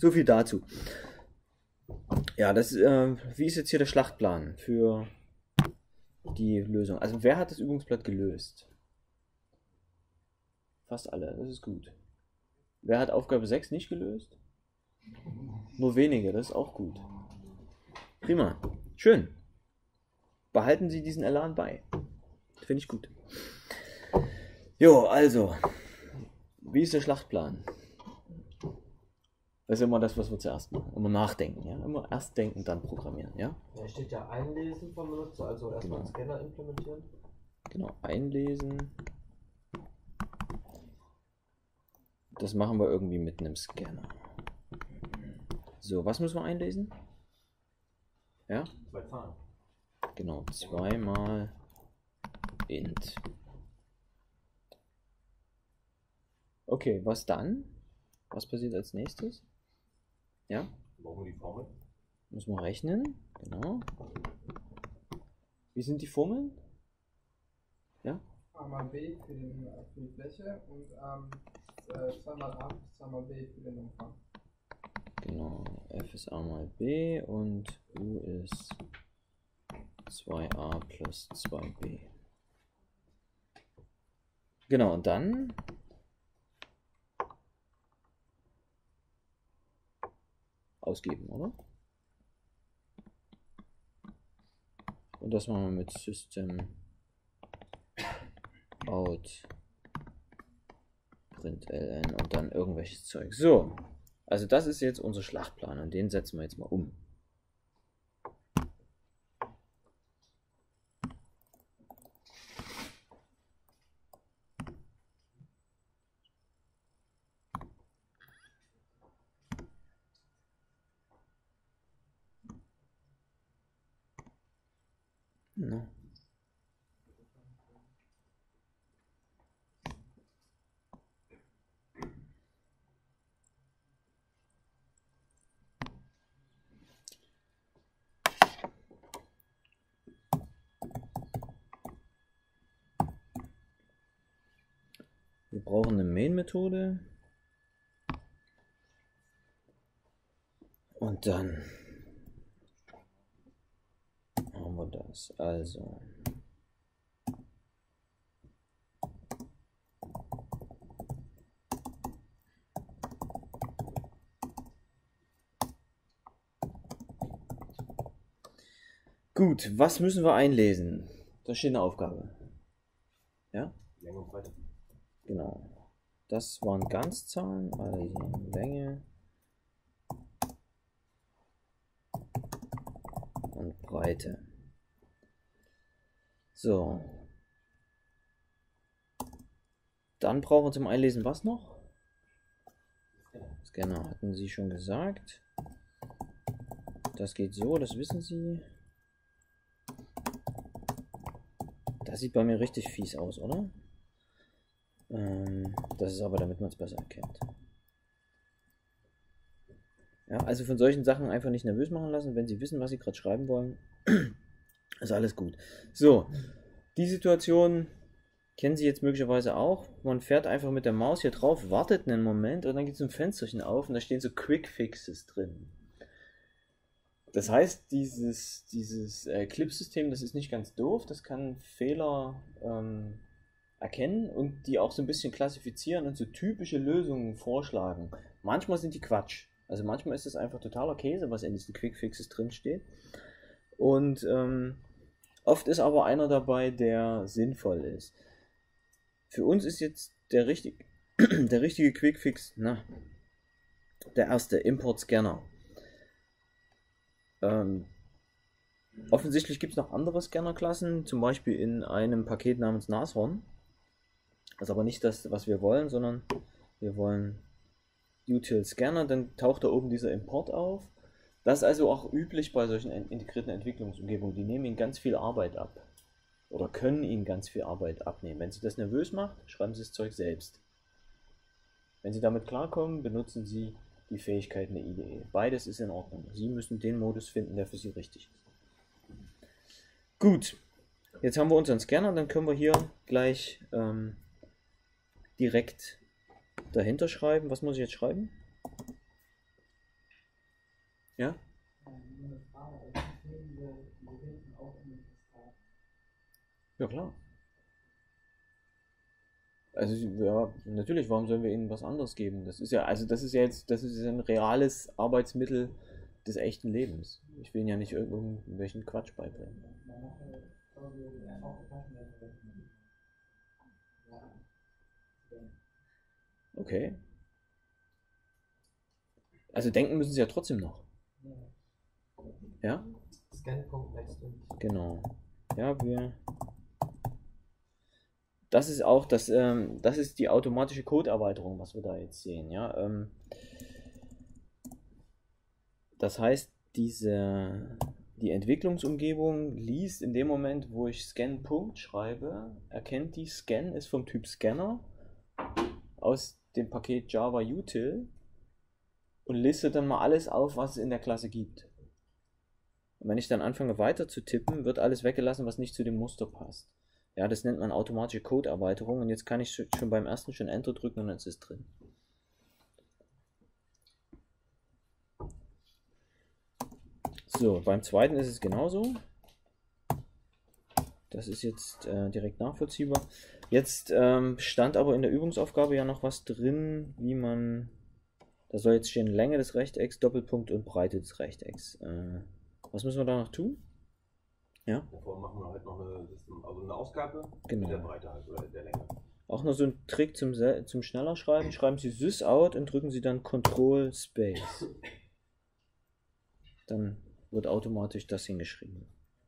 so viel dazu. Ja, wie ist jetzt hier der Schlachtplan für die Lösung? Also wer hat das Übungsblatt gelöst? Fast alle, das ist gut. Wer hat Aufgabe 6 nicht gelöst? Nur wenige, das ist auch gut. Prima, schön. Behalten Sie diesen Elan bei. Finde ich gut. Jo, also, wie ist der Schlachtplan? Das ist immer das, was wir zuerst machen. Immer nachdenken, ja? Immer erst denken, dann programmieren, ja? Da steht ja Einlesen vom Benutzer, also erstmal einen Scanner implementieren. Genau, einlesen. Das machen wir irgendwie mit einem Scanner. So, was müssen wir einlesen? Ja? 2 Zahlen. Genau, 2 mal int. Okay, was dann? Was passiert als nächstes? Ja? Brauchen wir die Formel? Muss man rechnen. Genau. Wie sind die Formeln? Ja? A mal B für die Fläche und 2 mal A plus 2 mal B für den Umfang. Genau. F ist A mal B und U ist 2a plus 2b. Genau, und dann ausgeben, oder? Und das machen wir mit System out println und dann irgendwelches Zeug. So, also das ist jetzt unser Schlachtplan und den setzen wir jetzt mal um. No. Wir brauchen eine Main-Methode und dann haben wir das. Also gut, was müssen wir einlesen? Da steht eine Aufgabe. Ja? Länge und Breite. Genau. Das waren Ganzzahlen, also Länge und Breite. So. Dann brauchen wir zum Einlesen was noch? Scanner hatten Sie schon gesagt. Das geht so, das wissen Sie. Das sieht bei mir richtig fies aus, oder? Das ist aber, damit man es besser erkennt. Ja, also von solchen Sachen einfach nicht nervös machen lassen, wenn Sie wissen, was Sie gerade schreiben wollen. Ist alles gut. So, die Situation kennen Sie jetzt möglicherweise auch. Man fährt einfach mit der Maus hier drauf, wartet einen Moment und dann geht so ein Fensterchen auf und da stehen so Quick Fixes drin. Das heißt, dieses Clip-System, das ist nicht ganz doof, das kann Fehler erkennen und die auch so ein bisschen klassifizieren und so typische Lösungen vorschlagen. Manchmal sind die Quatsch. Also manchmal ist es einfach totaler Käse, was in diesen Quick-Fixes drin steht. Und oft ist aber einer dabei, der sinnvoll ist. Für uns ist jetzt der richtige Quick-Fix, der erste, Import-Scanner. Offensichtlich gibt es noch andere Scanner-Klassen, zum Beispiel in einem Paket namens Nashorn. Das ist aber nicht das, was wir wollen, sondern wir wollen util Scanner, dann taucht da oben dieser Import auf. Das ist also auch üblich bei solchen integrierten Entwicklungsumgebungen. Die nehmen Ihnen ganz viel Arbeit ab. Oder können Ihnen ganz viel Arbeit abnehmen. Wenn Sie das nervös macht, schreiben Sie das Zeug selbst. Wenn Sie damit klarkommen, benutzen Sie die Fähigkeiten der IDE. Beides ist in Ordnung. Sie müssen den Modus finden, der für Sie richtig ist. Gut, jetzt haben wir unseren Scanner, dann können wir hier gleich direkt dahinter schreiben. Was muss ich jetzt schreiben? Ja? Nur eine Frage, also nehmen wir die hinten auch in den Testat. Ja, klar. Also, ja, natürlich, warum sollen wir ihnen was anderes geben? Das ist ja, also das ist ja ein reales Arbeitsmittel des echten Lebens. Ich will ihnen ja nicht irgendwelchen Quatsch beibringen. Okay. Also denken müssen sie ja trotzdem noch. Ja? Scan.next. Genau. Ja, das ist auch das ist die automatische Codeerweiterung, was wir da jetzt sehen. Ja? Das heißt, die Entwicklungsumgebung liest in dem Moment, wo ich Scan. schreibe, erkennt die Scan ist vom Typ Scanner aus dem Paket Java Util und listet dann mal alles auf, was es in der Klasse gibt. Und wenn ich dann anfange weiter zu tippen, wird alles weggelassen, was nicht zu dem Muster passt. Ja, das nennt man automatische Codeerweiterung und jetzt kann ich schon beim ersten schon Enter drücken und dann ist es drin. So, beim zweiten ist es genauso. Das ist jetzt direkt nachvollziehbar. Jetzt stand aber in der Übungsaufgabe ja noch was drin, wie man... Da soll jetzt stehen Länge des Rechtecks, Doppelpunkt und Breite des Rechtecks. Was müssen wir da noch tun? Ja? Davor machen wir halt noch eine Ausgabe Genau. mit der Breite halt oder der Länge. Auch noch so ein Trick zum schneller Schreiben. Schreiben Sie sysout und drücken Sie dann Ctrl Space. Dann wird automatisch das hingeschrieben.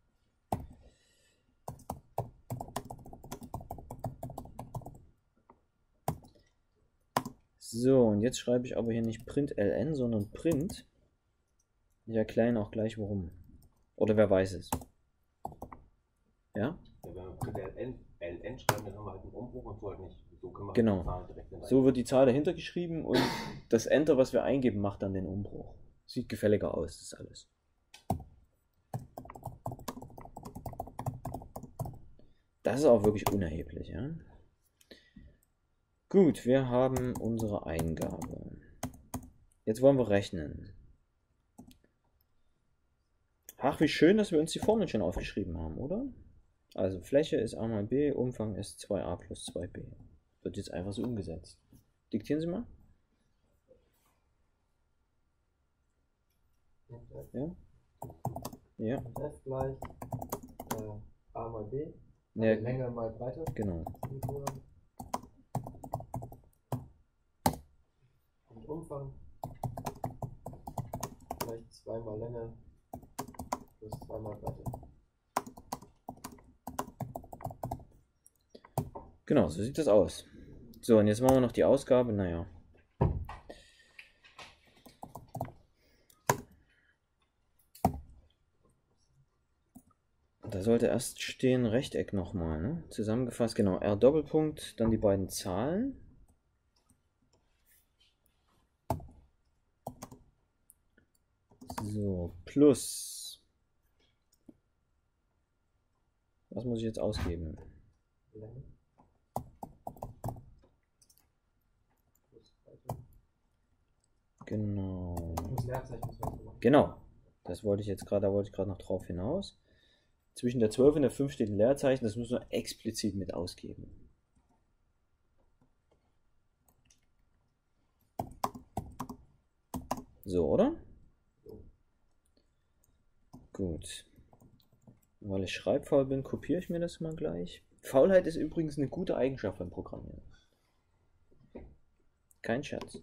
So, und jetzt schreibe ich aber hier nicht println, sondern print. Ich erkläre Ihnen auch gleich warum. Oder wer weiß es. Ja? Ja, wenn wir println schreiben, dann haben wir halt einen Umbruch und so halt nicht. So können wir Genau. die Zahl direkt in So wird die Zahl dahinter geschrieben und das Enter, was wir eingeben, macht dann den Umbruch. Sieht gefälliger aus, das ist alles. Das ist auch wirklich unerheblich, ja? Gut, wir haben unsere Eingabe. Jetzt wollen wir rechnen. Ach, wie schön, dass wir uns die Formel schon aufgeschrieben haben, oder? Also Fläche ist a mal b, Umfang ist 2a plus 2b. Wird jetzt einfach so umgesetzt. Diktieren Sie mal. Ja? Ja. F gleich A mal B. Ja, Länge mal Breite. genau. Und Umfang gleich 2 mal Länge plus 2 mal Breite. Genau, so sieht das aus. So, und jetzt machen wir noch die Ausgabe. Naja. Da sollte erst stehen Rechteck nochmal, ne? Zusammengefasst, genau. R Doppelpunkt, dann die beiden Zahlen. So, plus. Was muss ich jetzt ausgeben? Länge plus Breite. Genau. Plus Leerzeichen müssen wir noch machen. Genau. Das wollte ich jetzt gerade, da wollte ich gerade noch drauf hinaus. Zwischen der 12 und der 5 steht ein Leerzeichen, das müssen wir explizit mit ausgeben. So, oder? Gut. Weil ich schreibfaul bin, kopiere ich mir das mal gleich. Faulheit ist übrigens eine gute Eigenschaft beim Programmieren. Kein Scherz.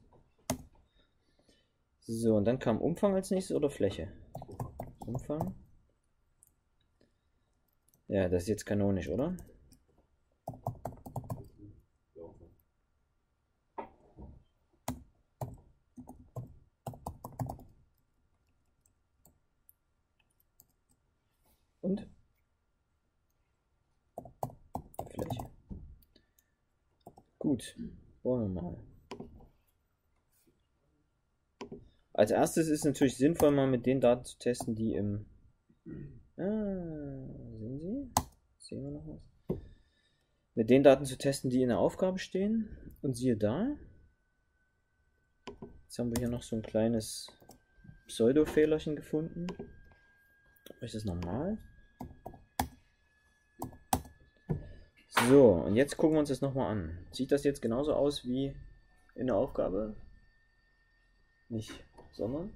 So, und dann kam Umfang als nächstes oder Fläche? Umfang. Ja, das ist jetzt kanonisch, oder? Und? Fläche. Gut, wollen wir mal. Als erstes ist es natürlich sinnvoll, mal mit den Daten zu testen, die im... sehen Sie? Sehen wir noch was? Mit den Daten zu testen, die in der Aufgabe stehen. Und siehe da. Jetzt haben wir hier noch so ein kleines Pseudo-Fehlerchen gefunden. Mache ich das nochmal. So, und jetzt gucken wir uns das nochmal an. Sieht das jetzt genauso aus wie in der Aufgabe? Nicht, sondern?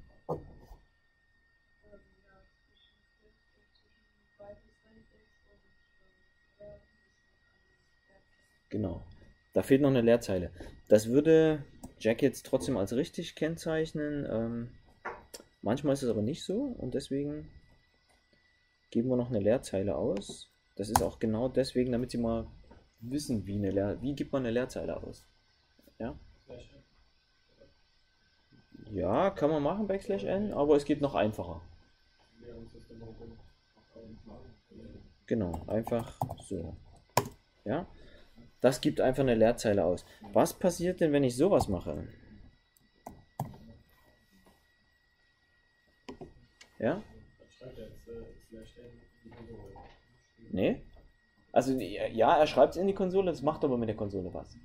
Genau. Da fehlt noch eine Leerzeile. Das würde Jack jetzt trotzdem als richtig kennzeichnen. Manchmal ist es aber nicht so und deswegen geben wir noch eine Leerzeile aus. Das ist auch genau deswegen, damit Sie mal wissen, wie gibt man eine Leerzeile aus. Ja? Ja, kann man machen, \n, aber es geht noch einfacher. Genau, einfach so. Ja? Das gibt einfach eine Leerzeile aus. Was passiert denn, wenn ich sowas mache? Ja? Nee? Also, ja, er schreibt es in die Konsole, das macht aber mit der Konsole was.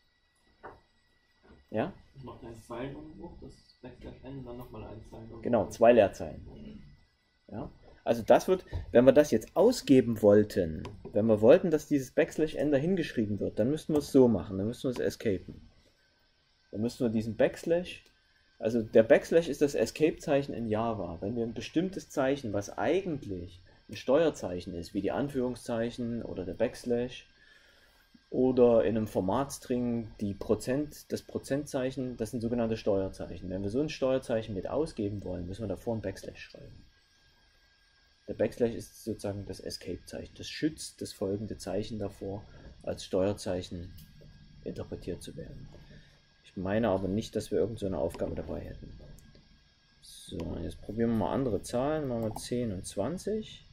Ja? Ich mache einen Zeilenumbruch, das \n und dann nochmal einen Zeilenumbruch. Genau, 2 Leerzeilen. Ja? Also das wird, wenn wir das jetzt ausgeben wollten, wenn wir wollten, dass dieses \n dahin geschrieben wird, dann müssten wir es so machen, dann müssten wir es escapen. Dann müssten wir diesen Backslash, also der Backslash ist das Escape-Zeichen in Java. Wenn wir ein bestimmtes Zeichen, was eigentlich ein Steuerzeichen ist, wie die Anführungszeichen oder der Backslash, oder in einem Formatstring das Prozentzeichen, das sind sogenannte Steuerzeichen. Wenn wir so ein Steuerzeichen mit ausgeben wollen, müssen wir davor ein Backslash schreiben. Der Backslash ist sozusagen das Escape-Zeichen. Das schützt das folgende Zeichen davor, als Steuerzeichen interpretiert zu werden. Ich meine aber nicht, dass wir irgendeine Aufgabe dabei hätten. So, jetzt probieren wir mal andere Zahlen. Machen wir 10 und 20.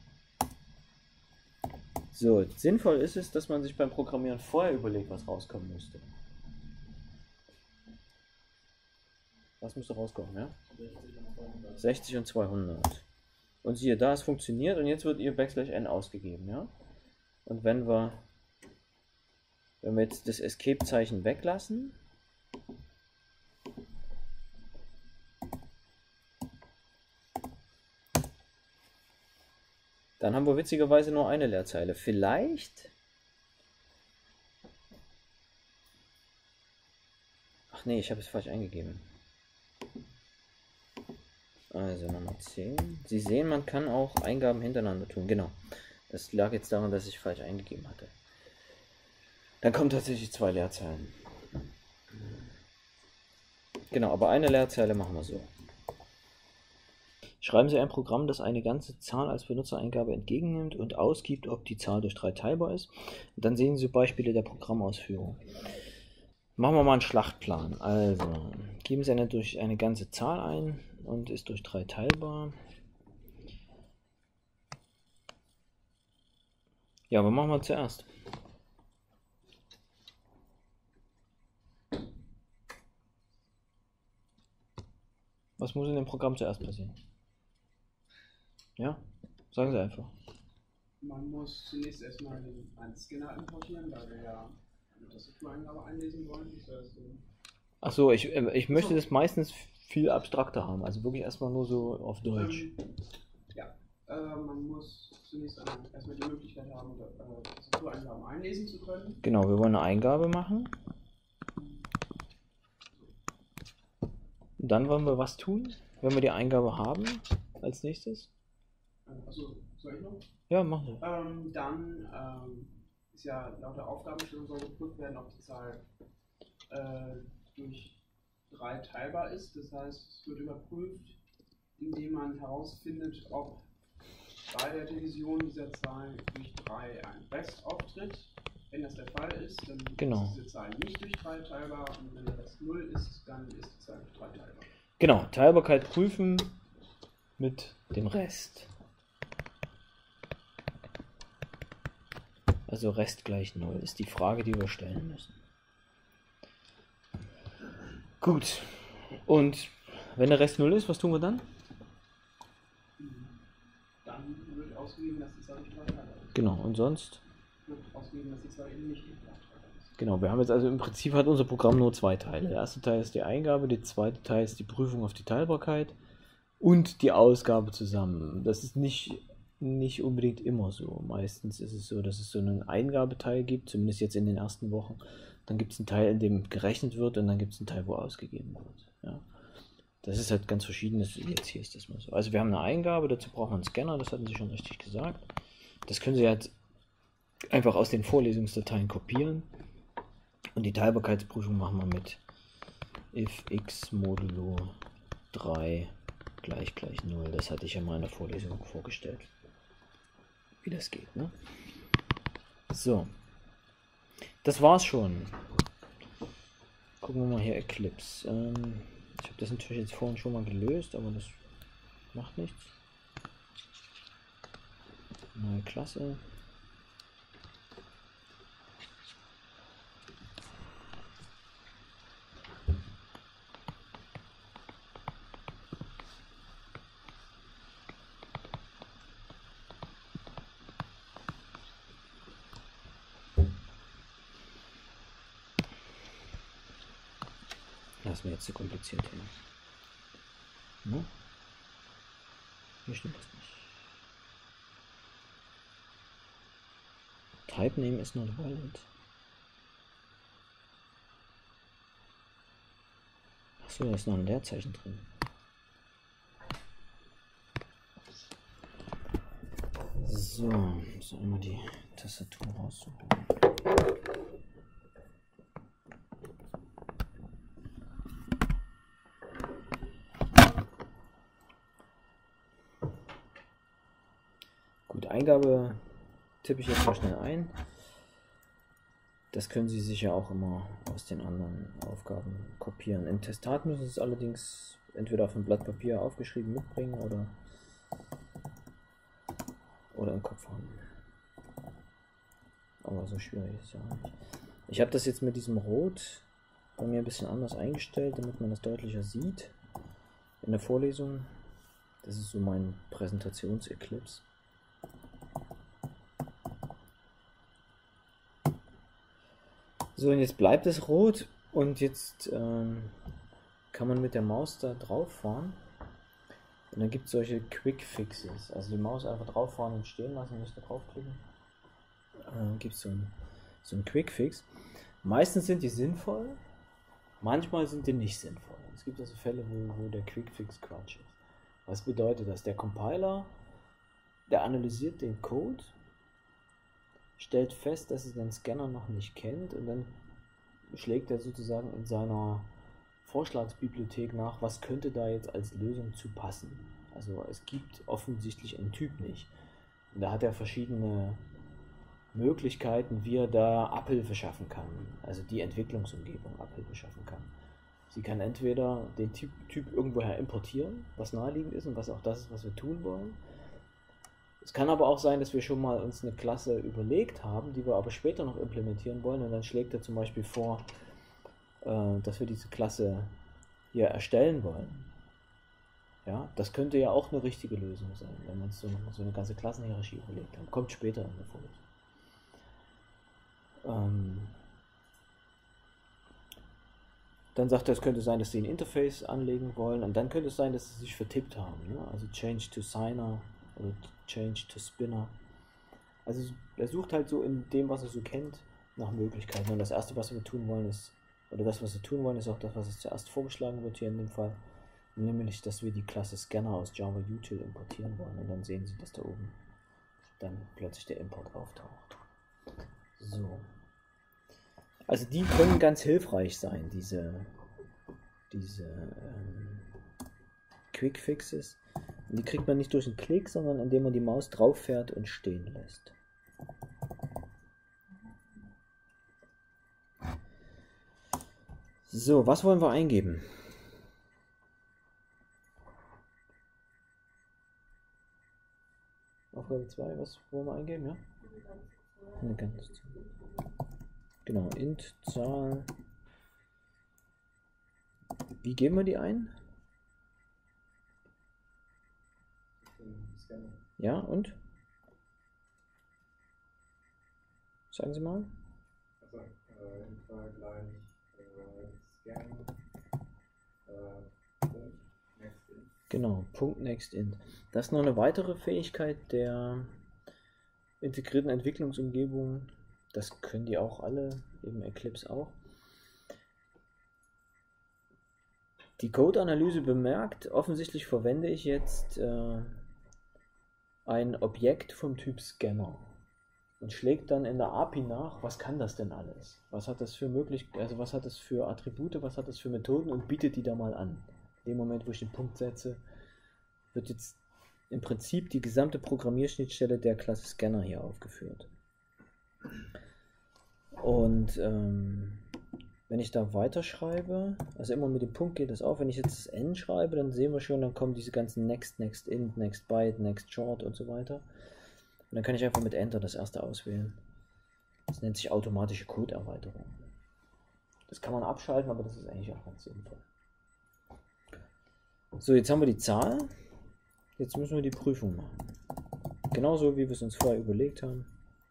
So, sinnvoll ist es, dass man sich beim Programmieren vorher überlegt, was rauskommen müsste. Was müsste rauskommen, ja? 60 und 200. Und siehe da, es funktioniert und jetzt wird ihr \n ausgegeben, ja? Und wenn wir jetzt das Escape-Zeichen weglassen, dann haben wir witzigerweise nur eine Leerzeile. Vielleicht... Ach nee, ich habe es falsch eingegeben. Also Nummer 10. Sie sehen, man kann auch Eingaben hintereinander tun. Genau. Das lag jetzt daran, dass ich falsch eingegeben hatte. Dann kommen tatsächlich 2 Leerzeilen. Genau, aber eine Leerzeile machen wir so. Schreiben Sie ein Programm, das eine ganze Zahl als Benutzereingabe entgegennimmt und ausgibt, ob die Zahl durch 3 teilbar ist. Und dann sehen Sie Beispiele der Programmausführung. Machen wir mal einen Schlachtplan. Also, geben Sie durch eine ganze Zahl ein und ist durch 3 teilbar. Ja, was machen wir zuerst? Was muss in dem Programm zuerst passieren? Ja, sagen Sie einfach. Man muss zunächst erstmal einen Scanner importieren, da wir ja eine Tastatureingabe einlesen wollen. Achso, ich möchte das meistens viel abstrakter haben, also wirklich erstmal nur so auf Deutsch. Man muss zunächst erstmal die Möglichkeit haben, Tastatureingaben einlesen zu können. Genau, wir wollen eine Eingabe machen. Und dann wollen wir was tun, wenn wir die Eingabe haben, als nächstes? Achso, soll ich noch? Ja, machen Sie. Dann ist ja laut der Aufgabenstellung soll geprüft werden, ob die Zahl durch 3 teilbar ist. Das heißt, es wird überprüft, indem man herausfindet, ob bei der Division dieser Zahl durch 3 ein Rest auftritt. Wenn das der Fall ist, dann ist diese Zahl nicht durch 3 teilbar und wenn der Rest 0 ist, dann ist die Zahl durch 3 teilbar. Genau, Teilbarkeit prüfen mit dem Rest. Also Rest gleich 0 ist die Frage, die wir stellen müssen. Gut. Und wenn der Rest 0 ist, was tun wir dann? Dann wird ausgegeben, dass die Zahl durch 3 teilbar ist. Genau, und sonst? Wird ausgegeben, dass die Zahl eben nicht durch 3 teilbar ist. Genau, wir haben jetzt also im Prinzip hat unser Programm nur 2 Teile. Der erste Teil ist die Eingabe, der zweite Teil ist die Prüfung auf die Teilbarkeit und die Ausgabe zusammen. Das ist nicht unbedingt immer so. Meistens ist es so, dass es so einen Eingabeteil gibt, zumindest jetzt in den ersten Wochen. Dann gibt es einen Teil, in dem gerechnet wird und dann gibt es einen Teil, wo ausgegeben wird. Ja. Das ist halt ganz verschieden. Jetzt hier ist das mal so. Also wir haben eine Eingabe, dazu braucht man einen Scanner, das hatten Sie schon richtig gesagt. Das können Sie jetzt einfach aus den Vorlesungsdateien kopieren. Und die Teilbarkeitsprüfung machen wir mit if x modulo 3 gleich 0. Das hatte ich ja mal in der Vorlesung vorgestellt, wie das geht. Ne? So, das war's schon. Gucken wir mal hier Eclipse. Ich habe das natürlich jetzt vorhin schon mal gelöst, aber das macht nichts. Neue Klasse. Das ist mir jetzt zu kompliziert hier. Ne? Hier stimmt das nicht. Type name is not valid. Achso, da ist noch ein Leerzeichen drin. So, muss einmal die Tastatur raussuchen. Gut, Eingabe tippe ich jetzt mal schnell ein. Das können Sie sich ja auch immer aus den anderen Aufgaben kopieren. Im Testat müssen Sie es allerdings entweder auf ein Blatt Papier aufgeschrieben mitbringen oder im Kopf haben. Aber so schwierig ist es ja nicht. Ich habe das jetzt mit diesem Rot bei mir ein bisschen anders eingestellt, damit man das deutlicher sieht in der Vorlesung. Das ist so mein Präsentations-Eclipse. So, und jetzt bleibt es rot und jetzt kann man mit der Maus da drauf fahren und dann gibt es solche Quick Fixes, also die Maus einfach drauf fahren und stehen lassen, nicht da draufklicken. Gibt es so einen Quick Fix. Meistens sind die sinnvoll, manchmal sind die nicht sinnvoll. Es gibt also Fälle, wo der Quick Fix Quatsch ist. Was bedeutet das? Der Compiler, der analysiert den Code, stellt fest, dass er den Scanner noch nicht kennt und dann schlägt er sozusagen in seiner Vorschlagsbibliothek nach, was könnte da jetzt als Lösung zu passen. Also es gibt offensichtlich einen Typ nicht. Und da hat er verschiedene Möglichkeiten, wie er da Abhilfe schaffen kann. Also die Entwicklungsumgebung Abhilfe schaffen kann. Sie kann entweder den Typ irgendwoher importieren, was naheliegend ist und was auch das ist, was wir tun wollen. Es kann aber auch sein, dass wir schon mal uns eine Klasse überlegt haben, die wir aber später noch implementieren wollen und dann schlägt er zum Beispiel vor, dass wir diese Klasse hier erstellen wollen. Ja, das könnte ja auch eine richtige Lösung sein, wenn wir uns so eine ganze Klassenhierarchie überlegt haben. Kommt später in der Vorlesung. Dann sagt er, es könnte sein, dass sie ein Interface anlegen wollen und dann könnte es sein, dass sie sich vertippt haben. Ne? Also Change to Signer oder Change to Spinner. Also er sucht halt so in dem, was er so kennt, nach Möglichkeiten. Und das erste, was wir tun wollen, ist, oder das, was wir tun wollen, ist auch das, was zuerst vorgeschlagen wird hier in dem Fall. Nämlich, dass wir die Klasse Scanner aus Java Util importieren wollen. Und dann sehen Sie, dass da oben dann plötzlich der Import auftaucht. So. Also die können ganz hilfreich sein, diese Quick Fixes. Und die kriegt man nicht durch einen Klick, sondern indem man die Maus drauf fährt und stehen lässt. So, was wollen wir eingeben? Aufgabe 2, was wollen wir eingeben, ja? Eine ganze Zahl. Genau, int Zahl. Wie geben wir die ein? Ja, und? Sagen Sie mal. Also, int Zahl gleich scan, Punkt, next int. Genau, .nextInt. Das ist noch eine weitere Fähigkeit der integrierten Entwicklungsumgebung. Das können die auch alle, eben Eclipse auch. Die Code-Analyse bemerkt, offensichtlich verwende ich jetzt ein Objekt vom Typ Scanner und schlägt dann in der API nach, was kann das denn alles? Was hat das für also was hat das für Attribute, was hat das für Methoden und bietet die da mal an. In dem Moment, wo ich den Punkt setze, wird jetzt im Prinzip die gesamte Programmierschnittstelle der Klasse Scanner hier aufgeführt. Und wenn ich da weiterschreibe, also immer mit dem Punkt geht das auf, wenn ich jetzt das N schreibe, dann sehen wir schon, dann kommen diese ganzen Next, Next Int, Next Byte, Next Short und so weiter. Und dann kann ich einfach mit Enter das erste auswählen. Das nennt sich automatische Codeerweiterung. Das kann man abschalten, aber das ist eigentlich auch ganz sinnvoll. So, jetzt haben wir die Zahl. Jetzt müssen wir die Prüfung machen. Genauso wie wir es uns vorher überlegt haben.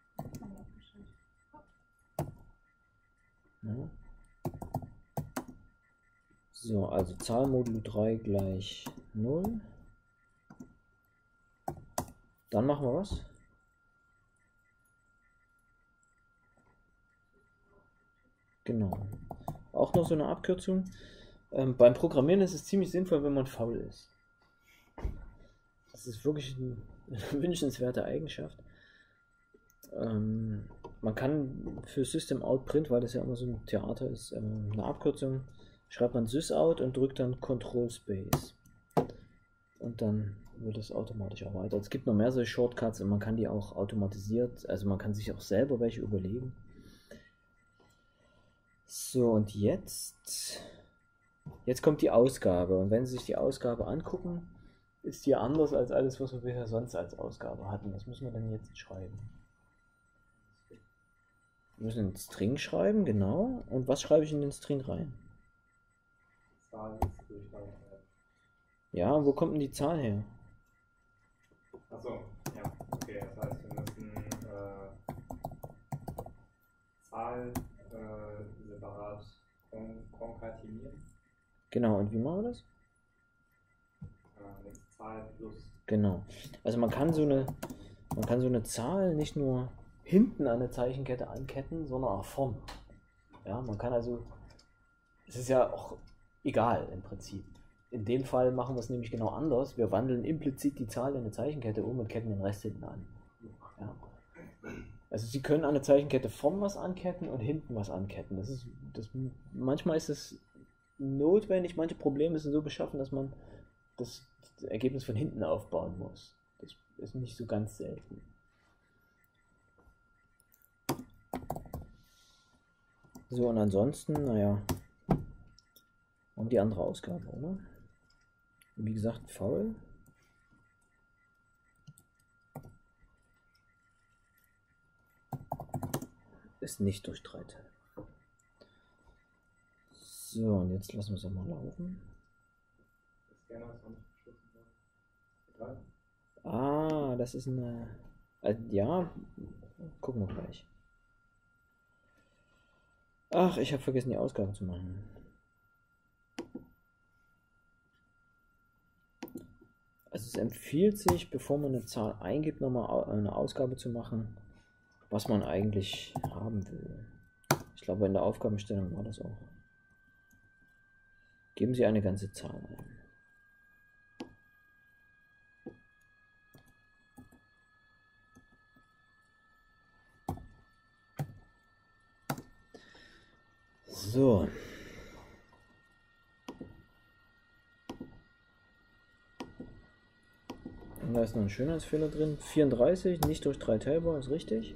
Ja. So, also Zahl modulo 3 gleich 0. Dann machen wir was? Genau. Auch noch so eine Abkürzung. Beim Programmieren ist es ziemlich sinnvoll, wenn man faul ist. Das ist wirklich eine wünschenswerte Eigenschaft. Man kann für System Out Print, weil das ja immer so ein Theater ist, eine Abkürzung, schreibt man sysout und drückt dann Control Space. Und dann wird es automatisch erweitert. Es gibt noch mehr solche Shortcuts und man kann die auch automatisiert, also man kann sich auch selber welche überlegen. So, und jetzt kommt die Ausgabe. Und wenn Sie sich die Ausgabe angucken, ist die anders als alles, was wir bisher sonst als Ausgabe hatten. Was müssen wir denn jetzt schreiben? Wir müssen einen String schreiben, genau. Und was schreibe ich in den String rein? Zahl ist durchgegangen. Ja, wo kommt denn die Zahl her? Achso, ja, okay, das heißt, wir müssen Zahl separat konkatenieren. Genau, und wie machen wir das? Mit Zahl plus. Genau. Also man kann so eine Zahl nicht nur hinten an eine Zeichenkette anketten, sondern auch vorne. Ja, man kann also, es ist ja auch egal im Prinzip. In dem Fall machen wir es nämlich genau anders. Wir wandeln implizit die Zahl in eine Zeichenkette um und ketten den Rest hinten an. Ja. Also Sie können an eine Zeichenkette vorn was anketten und hinten was anketten. Manchmal ist es notwendig, manche Probleme sind so beschaffen, dass man das Ergebnis von hinten aufbauen muss. Das ist nicht so ganz selten. So, und ansonsten, naja, haben die andere Ausgabe, oder? Wie gesagt, faul. Ist nicht durch 3 Teile. So, und jetzt lassen wir es mal laufen. Ah, das ist eine... ja, gucken wir gleich. Ach, ich habe vergessen, die Ausgabe zu machen. Also es empfiehlt sich, bevor man eine Zahl eingibt, nochmal eine Ausgabe zu machen, was man eigentlich haben will. Ich glaube, in der Aufgabenstellung war das auch. Geben Sie eine ganze Zahl ein. So. Und da ist noch ein Schönheitsfehler drin. 34, nicht durch 3 teilbar, ist richtig.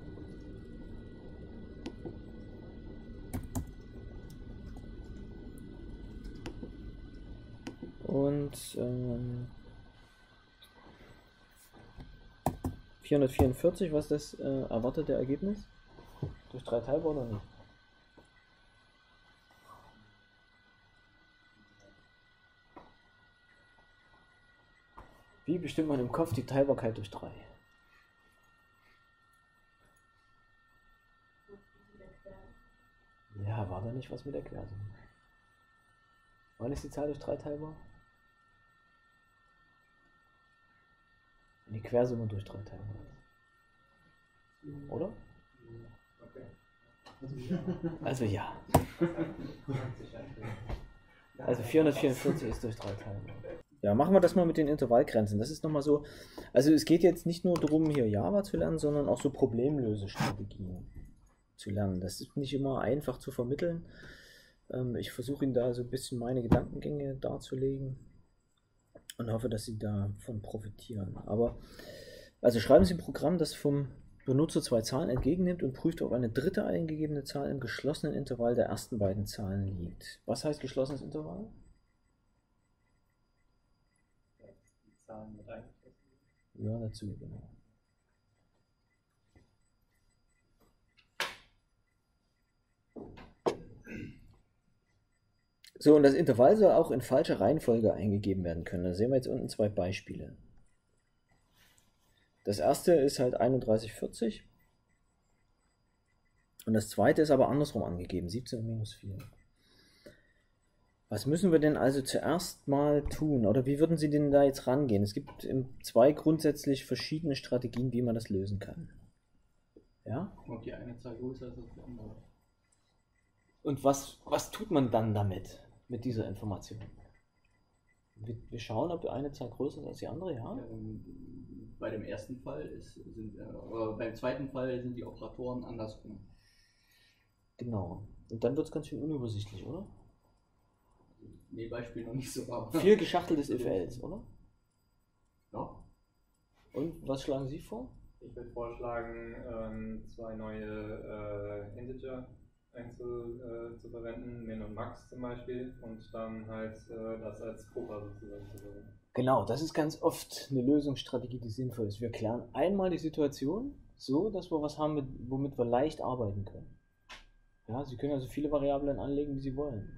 Und 444, was ist das erwartete Ergebnis? Durch 3 teilbar oder nicht? Wie bestimmt man im Kopf die Teilbarkeit durch 3? Ja, war da nicht was mit Erklärung? Wann ist die Zahl durch 3 teilbar? die Quersumme durch 3 teilen. Oder? Okay. Also ja. Also 444 ist durch 3 teilen. Ja, machen wir das mal mit den Intervallgrenzen. Das ist nochmal so, also es geht jetzt nicht nur darum, hier Java zu lernen, sondern auch so Problemlösestrategien zu lernen. Das ist nicht immer einfach zu vermitteln. Ich versuche Ihnen da so ein bisschen meine Gedankengänge darzulegen und hoffe, dass Sie davon profitieren. Aber, also schreiben Sie ein Programm, das vom Benutzer 2 Zahlen entgegennimmt und prüft, ob eine dritte eingegebene Zahl im geschlossenen Intervall der ersten beiden Zahlen liegt. Was heißt geschlossenes Intervall? Die Zahlen mit eingeschlossen. Ja, dazu, genau. So, und das Intervall soll auch in falscher Reihenfolge eingegeben werden können. Da sehen wir jetzt unten 2 Beispiele. Das erste ist halt 31,40 und das zweite ist aber andersrum angegeben, 17 minus 4. Was müssen wir denn also zuerst mal tun? Oder wie würden Sie denn da jetzt rangehen? Es gibt 2 grundsätzlich verschiedene Strategien, wie man das lösen kann. Ja? Und die eine Zahl größer ist als die andere. Und was tut man dann damit, mit dieser Information? Wir schauen, ob eine Zahl größer ist als die andere, ja? Bei dem ersten Fall beim zweiten Fall sind die Operatoren andersrum. Genau. Und dann wird es ganz schön unübersichtlich, oder? Nee, Beispiel noch nicht so. Aber Viel geschachteltes if-else, oder? ja. Und was schlagen Sie vor? Ich würde vorschlagen, 2 neue Integer zu verwenden, Min und Max zum Beispiel, und dann halt das als Puffer sozusagen zu verwenden. Genau, das ist ganz oft eine Lösungsstrategie, die sinnvoll ist. Wir klären einmal die Situation so, dass wir was haben, womit wir leicht arbeiten können. Ja, Sie können also viele Variablen anlegen, wie Sie wollen.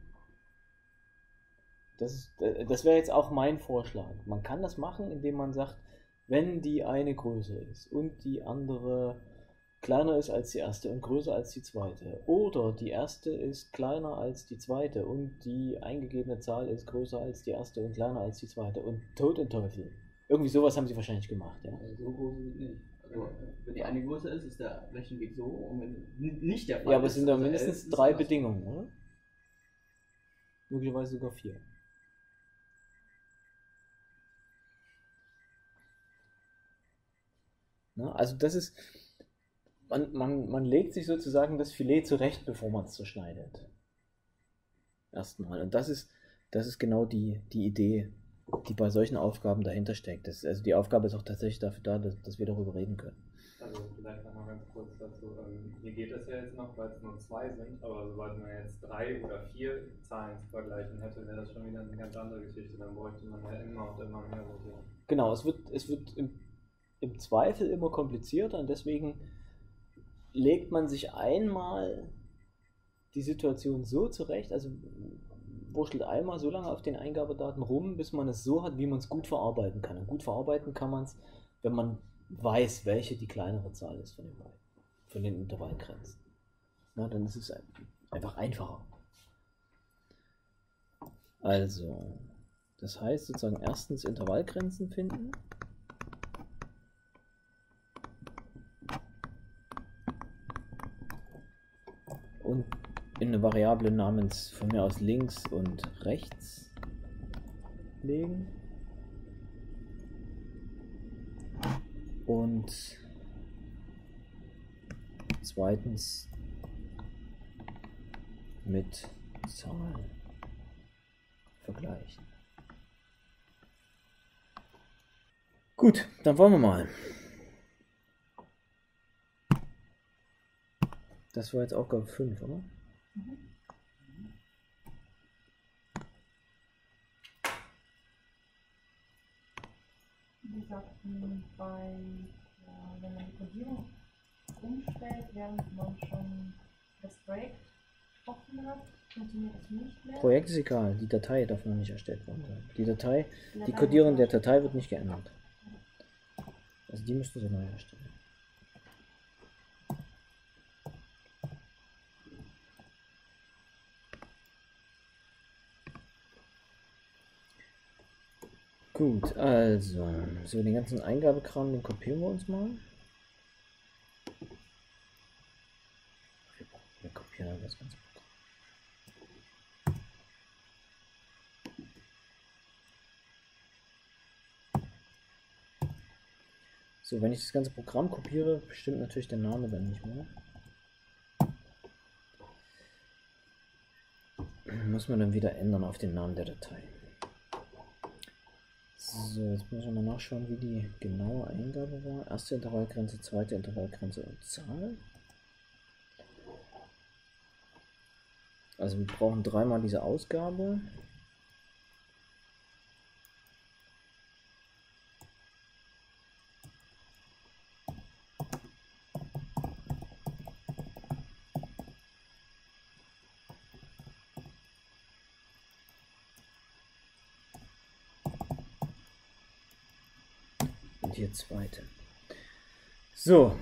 Das wäre jetzt auch mein Vorschlag. Man kann das machen, indem man sagt, wenn die eine größer ist und die andere kleiner ist als die erste und größer als die zweite, oder die erste ist kleiner als die zweite und die eingegebene Zahl ist größer als die erste und kleiner als die zweite und Tod und Teufel. Irgendwie sowas haben Sie wahrscheinlich gemacht, ja? So groß ist es nicht. Also, wenn die eine größer ist, ist der Rechenweg so, und wenn nicht der Fall Ja, aber es ist, sind doch also mindestens 11 ist 3 das. Bedingungen, oder? Möglicherweise sogar 4. Na, also das ist, man legt sich sozusagen das Filet zurecht, bevor man es zerschneidet. Erstmal. Und das ist genau die Idee, die bei solchen Aufgaben dahinter steckt. Also die Aufgabe ist auch tatsächlich dafür da, dass wir darüber reden können. Also vielleicht nochmal ganz kurz dazu. Hier geht es ja jetzt noch, weil es nur 2 sind, aber sobald man jetzt 3 oder 4 Zahlen zu vergleichen hätte, wäre das schon wieder eine ganz andere Geschichte. Dann bräuchte man ja immer und immer mehr Versionen. Genau, es wird im Zweifel immer komplizierter und deswegen legt man sich einmal die Situation so zurecht, also wurschtelt einmal so lange auf den Eingabedaten rum, bis man es so hat, wie man es gut verarbeiten kann. Und gut verarbeiten kann man es, wenn man weiß, welche die kleinere Zahl ist von den beiden, von den Intervallgrenzen. Na, dann ist es einfach einfacher. Also, das heißt sozusagen erstens Intervallgrenzen finden. Und in eine Variable namens von mir aus links und rechts legen. Und zweitens mit Zahlen vergleichen. Gut, dann wollen wir mal. Das war jetzt Aufgabe 5, oder? Sie sagten, wenn man die Codierung umstellt, während man schon das Projekt offen hat, funktioniert das nicht mehr. Projekt ist egal, die Datei darf noch nicht erstellt werden. Die Codierung der Datei wird nicht geändert. Also die müssten Sie neu erstellen. Gut, also, so den ganzen Eingabekram, den kopieren wir uns mal. Wir kopieren das ganze Programm. So, wenn ich das ganze Programm kopiere, bestimmt natürlich der Name dann nicht mehr. Muss man dann wieder ändern auf den Namen der Datei. So, jetzt muss ich mal nachschauen, wie die genaue Eingabe war. Erste Intervallgrenze, zweite Intervallgrenze und Zahl. Also wir brauchen dreimal diese Ausgabe. Hier zweite. So.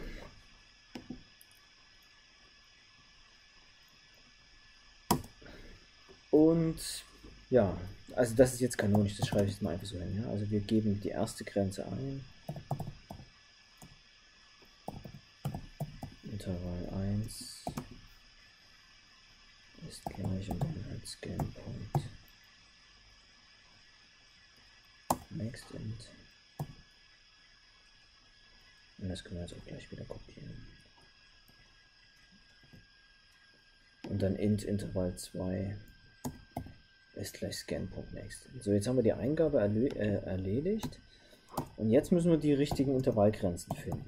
Und ja, also das ist jetzt kanonisch, das schreibe ich jetzt mal einfach so hin. Ja? Also wir geben die erste Grenze ein. Intervall 1 ist gleich und dann als Scan-Point. Next int. Und das können wir jetzt auch gleich wieder kopieren. Und dann int Intervall 2 ist gleich scan.next. So, jetzt haben wir die Eingabe erledigt. Und jetzt müssen wir die richtigen Intervallgrenzen finden.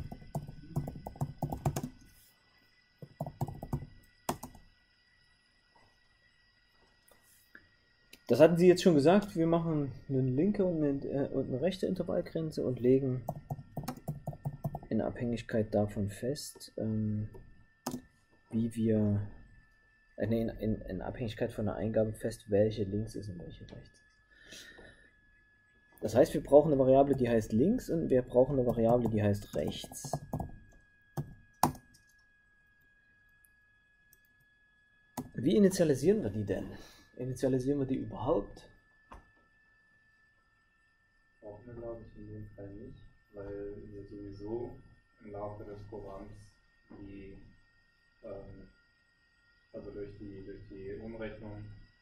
Das hatten Sie jetzt schon gesagt. Wir machen eine linke und eine rechte Intervallgrenze und legen in Abhängigkeit davon fest, wie wir in Abhängigkeit von der Eingabe fest, welche links ist und welche rechts ist. Das heißt, wir brauchen eine Variable, die heißt links und wir brauchen eine Variable, die heißt rechts. Wie initialisieren wir die denn? Initialisieren wir die überhaupt? Brauchen wir, glaube ich, in dem Fall nicht, weil wir sowieso im Laufe des Programms die, also durch die Umrechnung,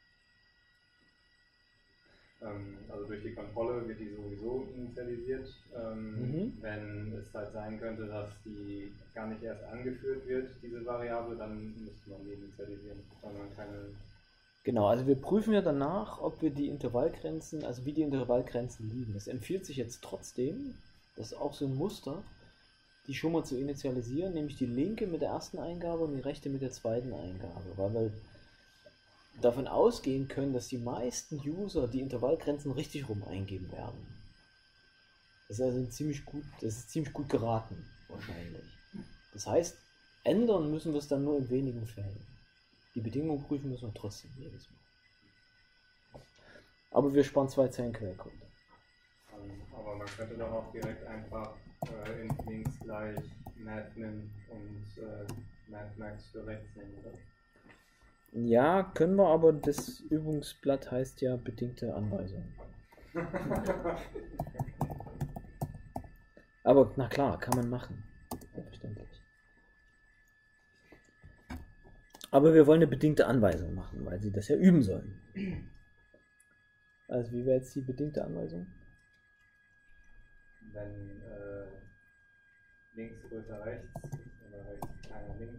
also durch die Kontrolle wird die sowieso initialisiert. Wenn es halt sein könnte, dass die gar nicht erst angeführt wird, diese Variable, dann müsste man die initialisieren, weil man keine... Genau, also wir prüfen ja danach, ob wir die Intervallgrenzen, also wie die Intervallgrenzen liegen. Es empfiehlt sich jetzt trotzdem, das ist auch so ein Muster, die schon mal zu initialisieren, nämlich die linke mit der ersten Eingabe und die rechte mit der zweiten Eingabe, weil wir davon ausgehen können, dass die meisten User die Intervallgrenzen richtig rum eingeben werden. Das ist also ziemlich gut geraten, wahrscheinlich. Das heißt, ändern müssen wir es dann nur in wenigen Fällen. Die Bedingungen prüfen müssen wir trotzdem jedes Mal. Aber wir sparen 2 Zeilen Quellcode. Aber man könnte doch auch direkt einfach int links gleich mathmin und mathmax für rechts nehmen, oder? Ja, können wir, aber das Übungsblatt heißt ja bedingte Anweisung. Aber na klar, kann man machen. Selbstverständlich. Aber wir wollen eine bedingte Anweisung machen, weil sie das ja üben sollen. Also wie wäre jetzt die bedingte Anweisung? Wenn links größer rechts oder rechts kleiner links,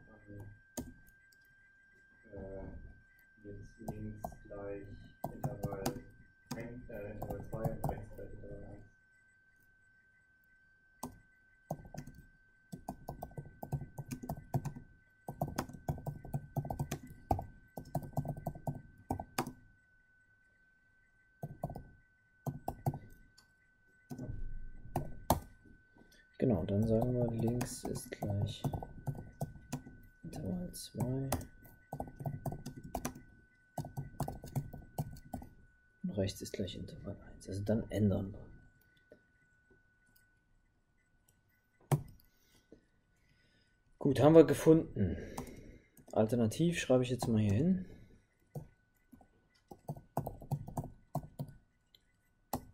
dann jetzt links gleich Intervall 2 und rechts gleich Intervall 1. Genau, dann sagen wir, links ist gleich Intervall 2 und rechts ist gleich Intervall 1. Also dann ändern wir. Gut, haben wir gefunden. Alternativ schreibe ich jetzt mal hier hin.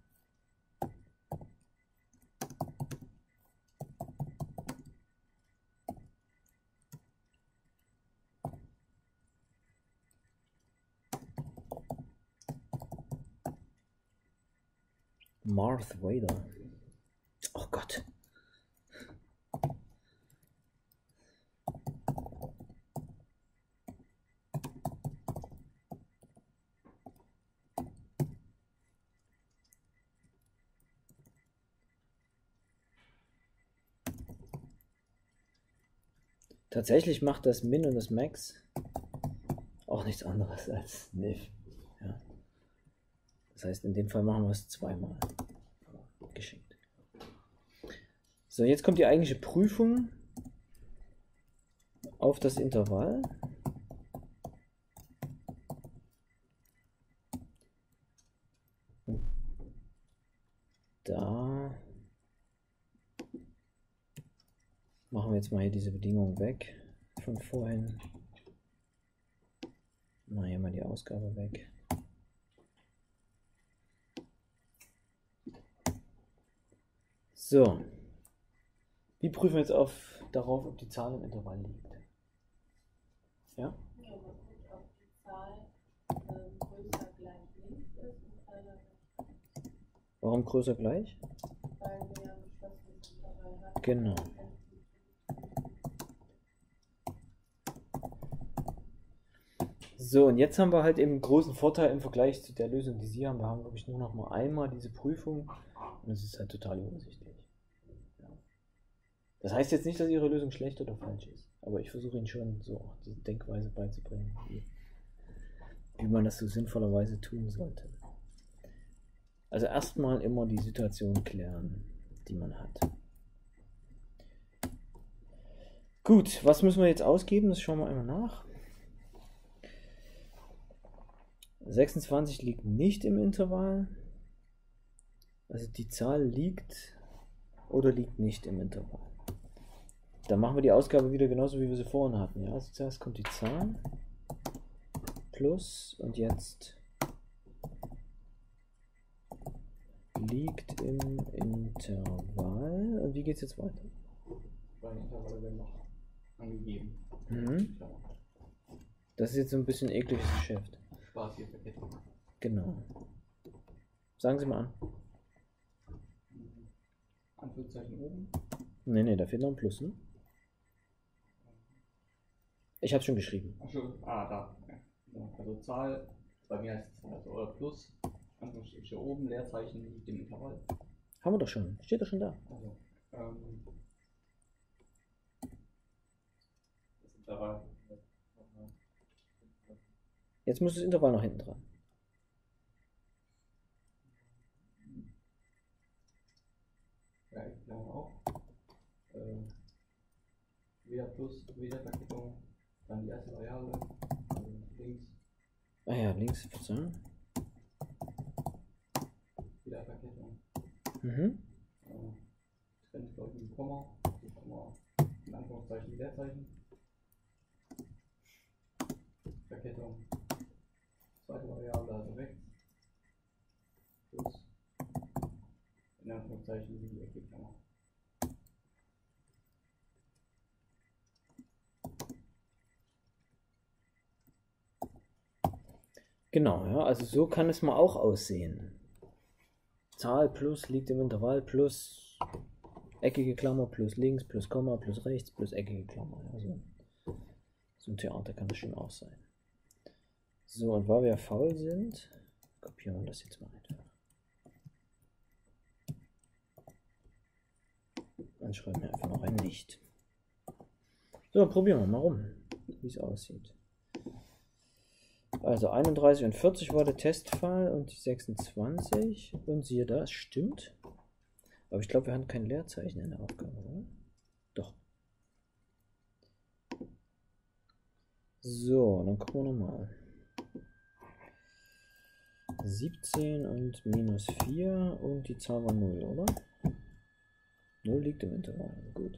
Marth Vader. Oh Gott. Tatsächlich macht das Min und das Max auch nichts anderes als Niv. Ja. Das heißt, in dem Fall machen wir es zweimal. Geschickt. So, jetzt kommt die eigentliche Prüfung auf das Intervall. Und da machen wir jetzt mal hier diese Bedingung weg von vorhin. Machen hier mal die Ausgabe weg. So. Wir prüfen jetzt darauf, ob die Zahl im Intervall liegt. Ja? Ja, man guckt, ob die Zahl größer gleich links ist und kleiner rechts. Warum größer gleich? Weil wir ja ein geschlossenes Intervall haben. Genau. So, und jetzt haben wir halt eben einen großen Vorteil im Vergleich zu der Lösung, die Sie haben. Wir haben, glaube ich, nur noch mal einmal diese Prüfung und es ist halt total übersichtlich. Ja. Das heißt jetzt nicht, dass Ihre Lösung schlecht oder falsch ist, aber ich versuche Ihnen schon so diese Denkweise beizubringen, wie man das so sinnvollerweise tun sollte. Also erstmal immer die Situation klären, die man hat. Gut, was müssen wir jetzt ausgeben? Das schauen wir einmal nach. 26 liegt nicht im Intervall. Also die Zahl liegt oder liegt nicht im Intervall. Dann machen wir die Ausgabe wieder genauso, wie wir sie vorhin hatten. Ja? Also zuerst kommt die Zahl plus und jetzt liegt im Intervall. Und wie geht es jetzt weiter? Beide Intervalle werden noch angegeben. Mhm. Das ist jetzt so ein bisschen ekliges Geschäft. Spaß hier Verkettung. Genau. Sagen Sie mal an. Anführungszeichen oben. Ne, da fehlt noch ein Plus, ne? Ich habe schon geschrieben. Achso, da. Ja. Also Zahl, bei mir heißt es also oder Plus, Anführungsstriche oben, Leerzeichen liegt im Intervall. Haben wir doch schon. Steht doch schon da. Also, Das Intervall. Jetzt muss das Intervall noch hinten dran. ja, ich glaube auch. Wieder Plus, wieder Verkettung, dann die erste Variable, also links, Ah ja, links, Verzeihung. wieder Verkettung. Mhm. Trennt, glaube ich, ein Komma, in Anführungszeichen Leerzeichen. Verkettung. Zweite Variable, also rechts. Plus. In Anführungszeichen die Eckklammer. Genau, ja, also so kann es mal auch aussehen. Zahl plus liegt im Intervall plus eckige Klammer plus links plus Komma plus rechts plus eckige Klammer. Also so ein Theater kann das schon auch sein. So, und weil wir faul sind, kopieren wir das jetzt mal einfach. Dann schreiben wir einfach noch ein Nicht. So, probieren wir mal rum, wie es aussieht. Also 31 und 40 war der Testfall und die 26. Und siehe da, es stimmt. Aber ich glaube, wir haben kein Leerzeichen in der Aufgabe, oder? Doch. So, dann gucken wir nochmal. 17 und minus 4 und die Zahl war 0, oder? 0 liegt im Intervall, gut.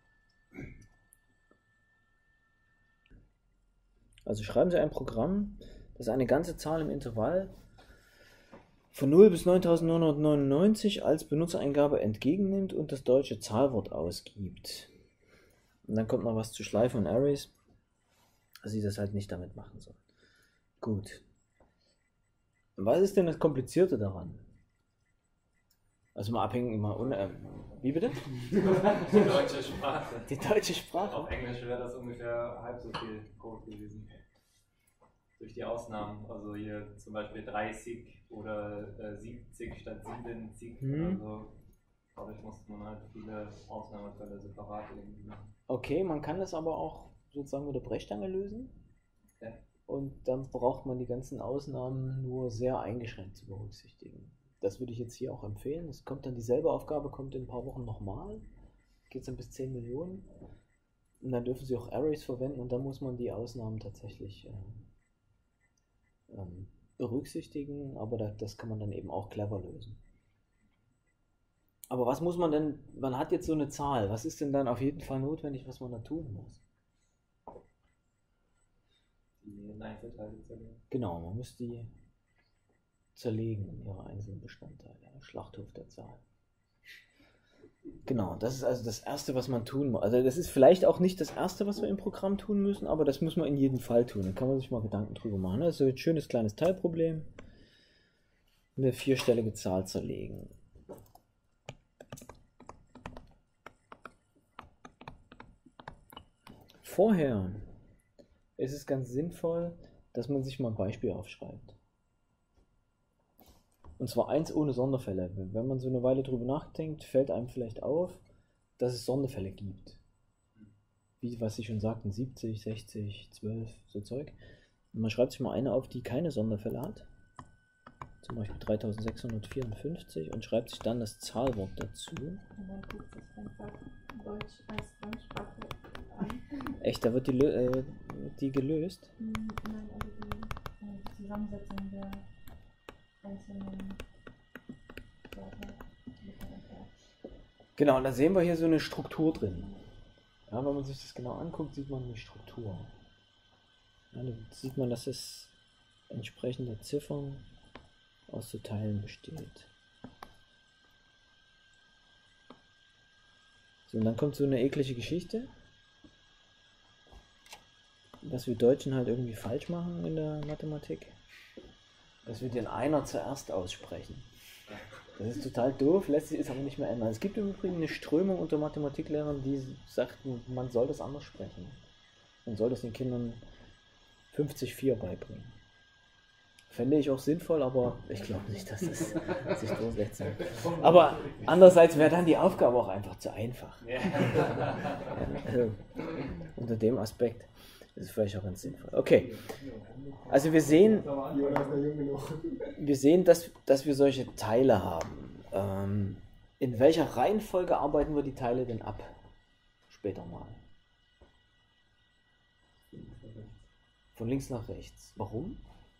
Also schreiben Sie ein Programm, das eine ganze Zahl im Intervall von 0 bis 9999 als Benutzereingabe entgegennimmt und das deutsche Zahlwort ausgibt. Und dann kommt noch was zu Schleifen und Arrays, dass Sie das halt nicht damit machen sollen. Gut. Was ist denn das Komplizierte daran? Also mal abhängig, wie bitte? Die deutsche Sprache. Die deutsche Sprache? Auf Englisch wäre das ungefähr halb so viel Code gewesen. Durch die Ausnahmen, also hier zum Beispiel 30 oder 70 statt 70 oder so. Dadurch musste man halt viele Ausnahmefälle separat irgendwie machen. Okay, man kann das aber auch sozusagen mit der Brechstange lösen. Ja. Und dann braucht man die ganzen Ausnahmen nur sehr eingeschränkt zu berücksichtigen. Das würde ich jetzt hier auch empfehlen. Es kommt dann dieselbe Aufgabe, kommt in ein paar Wochen nochmal. Geht dann bis 10 Millionen. Und dann dürfen Sie auch Arrays verwenden und dann muss man die Ausnahmen tatsächlich berücksichtigen, aber das kann man dann eben auch clever lösen. Aber was muss man denn, man hat jetzt so eine Zahl, was ist denn dann auf jeden Fall notwendig, was man da tun muss? Die Einzelteile zerlegen. Genau, man muss die zerlegen in ihre einzelnen Bestandteile. Schlachthof der Zahl. Genau, das ist also das Erste, was man tun muss. Also das ist vielleicht auch nicht das Erste, was wir im Programm tun müssen, aber das muss man in jedem Fall tun. Da kann man sich mal Gedanken drüber machen. Das ist so ein schönes kleines Teilproblem. Eine vierstellige Zahl zerlegen. Vorher ist es ganz sinnvoll, dass man sich mal ein Beispiel aufschreibt. Und zwar eins ohne Sonderfälle. Wenn man so eine Weile drüber nachdenkt, fällt einem vielleicht auf, dass es Sonderfälle gibt. Wie was Sie schon sagten, 70, 60, 12, so Zeug. Und man schreibt sich mal eine auf, die keine Sonderfälle hat. Zum Beispiel 3654 und schreibt sich dann das Zahlwort dazu. Und dann guckt sich einfach Deutsch als Fremdsprache an. Echt, da wird die gelöst? Nein, also die Zusammensetzung der einzelnen Wörter. Genau, und da sehen wir hier so eine Struktur drin. Ja, wenn man sich das genau anguckt, sieht man die Struktur. Ja, da sieht man, dass es entsprechende Ziffern aus so Teilen besteht. So, und dann kommt so eine eklige Geschichte, was wir Deutschen halt irgendwie falsch machen in der Mathematik, dass wir den Einer zuerst aussprechen. Das ist total doof, lässt sich jetzt aber nicht mehr ändern. Es gibt im Übrigen eine Strömung unter Mathematiklehrern, die sagt, man soll das anders sprechen. Man soll das den Kindern 50-4 beibringen. Fände ich auch sinnvoll, aber ich glaube nicht, dass es sich durchsetzt. Aber andererseits wäre dann die Aufgabe auch einfach zu einfach. Ja, also, unter dem Aspekt ist es vielleicht auch ganz sinnvoll. Okay, also wir sehen, dass wir solche Teile haben. In welcher Reihenfolge arbeiten wir die Teile denn ab? Später mal. Von links nach rechts. Warum?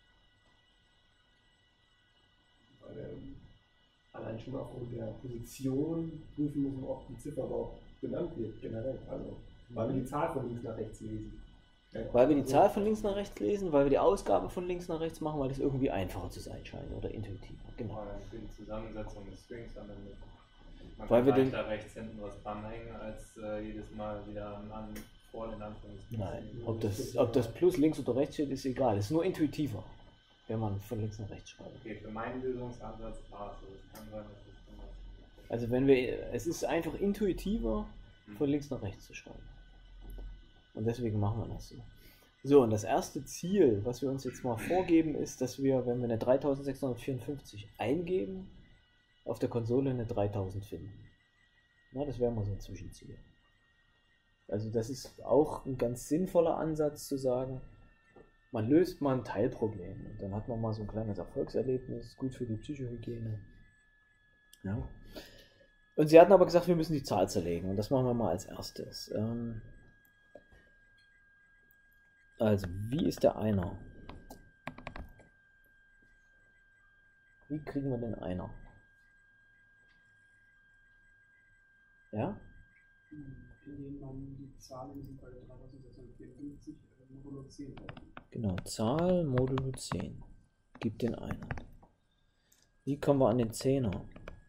Allein schon aufgrund der Position prüfen müssen, ob die Ziffer überhaupt genannt wird, generell. Also, weil wir die Zahl von links nach rechts lesen. Weil wir die Zahl von links nach rechts lesen, weil wir die Ausgabe von links nach rechts machen, weil das irgendwie einfacher zu sein scheint oder intuitiver. Genau. Für die Zusammensetzung des Strings am Ende. Man Weil wir kann da rechts hinten was dranhängen, als jedes Mal wieder vor den Anfangspunkt. Nein, ob das Plus links oder rechts steht, ist egal. Es ist nur intuitiver, wenn man von links nach rechts schreibt. Okay, für meinen Lösungsansatz war es so. Es kann sein, dass es anders ist. Also es ist einfach intuitiver, von links nach rechts zu schreiben. Und deswegen machen wir das so. So, und das erste Ziel, was wir uns jetzt mal vorgeben, ist, dass wir, wenn wir eine 3654 eingeben, auf der Konsole eine 3000 finden. Na, das wäre mal so ein Zwischenziel. Also das ist auch ein ganz sinnvoller Ansatz zu sagen, man löst mal ein Teilproblem und dann hat man mal so ein kleines Erfolgserlebnis, gut für die Psychohygiene. Ja. Und sie hatten aber gesagt, wir müssen die Zahl zerlegen und das machen wir mal als erstes. Also, wie ist der Einer? Wie kriegen wir den Einer? Ja? Indem man die Zahl in diesem Fall 3654 modulo 10 Genau, Zahl modulo 10 gibt den Einer. Wie kommen wir an den Zehner?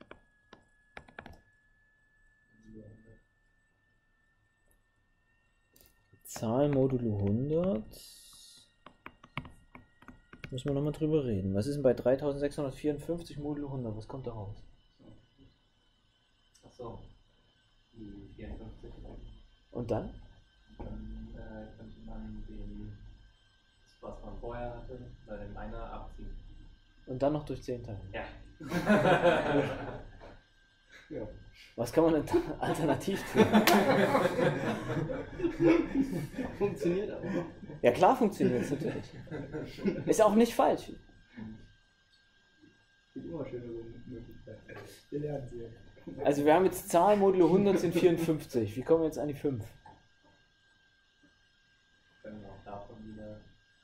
Zahl modulo 100. Müssen wir nochmal drüber reden. Was ist denn bei 3654 modulo 100? Was kommt da raus? Achso. Die 54. Und dann? Dann könnte man den, was man vorher hatte, bei dem einer abziehen. Und dann noch durch 10 teilen. Ja. Ja. Was kann man denn alternativ tun? Funktioniert aber. Ja klar funktioniert es natürlich. Ist auch nicht falsch. Gibt immer schönere Möglichkeiten. Wir lernen sie. Also wir haben jetzt Zahlenmodulo 100 sind 54. Wie kommen wir jetzt an die 5? Können auch davon wieder.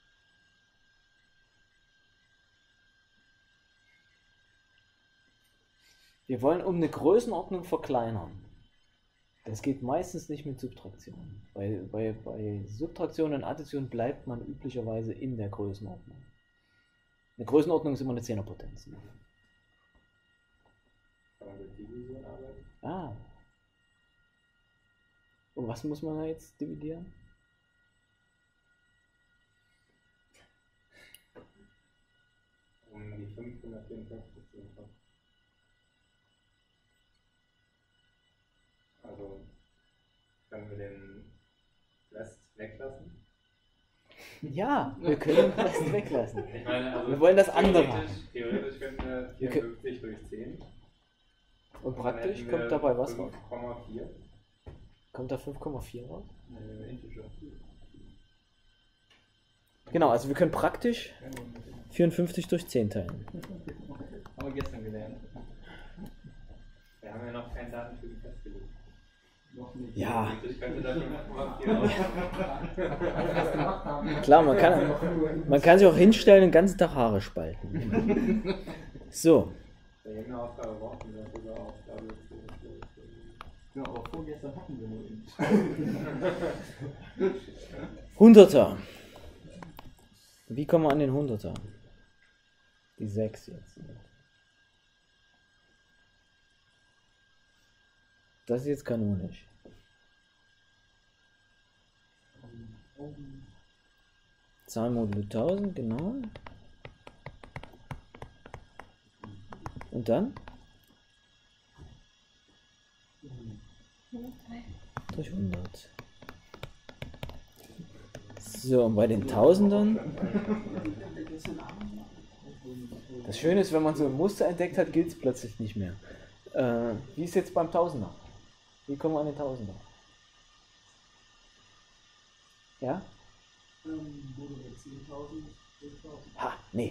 Wir wollen um eine Größenordnung verkleinern. Das geht meistens nicht mit Subtraktion. Bei Subtraktion und Addition bleibt man üblicherweise in der Größenordnung. Eine Größenordnung ist immer eine Zehnerpotenz. Ne? Kann man mit Division arbeiten? Ah. Und was muss man da jetzt dividieren? Um die 554 zu bekommen. Also können wir den Rest weglassen? Ja, wir können das weglassen. Ich meine, also Wir wollen das andere. Theoretisch könnten wir 54 durch 10. Und praktisch dann hätten kommt wir dabei was raus? 5,4. Kommt da 5,4 raus? Integer. Genau, also wir können praktisch 54 durch 10 teilen. Haben wir gestern gelernt. Wir haben ja noch kein Datentyp festgelegt. Noch nicht. Ja, Ich könnte da 5,4 klar, man kann sich auch hinstellen und den ganzen Tag Haare spalten. So, Bei irgendeiner Aufgabe brauchen wir sogar Aufgabe. Ja, aber vorgestern hatten wir nur ihn. 100er. Wie kommen wir an den 100er? Die 6 jetzt. Das ist jetzt kanonisch. Zahlenmodulo 1000, genau. Und dann? Durch 100. So, und bei den Tausendern? Das Schöne ist, wenn man so ein Muster entdeckt hat, gilt es plötzlich nicht mehr. Wie ist jetzt beim Tausender? Wie kommen wir an den Tausender? Ja? Modulo 10.000. Ha, nee.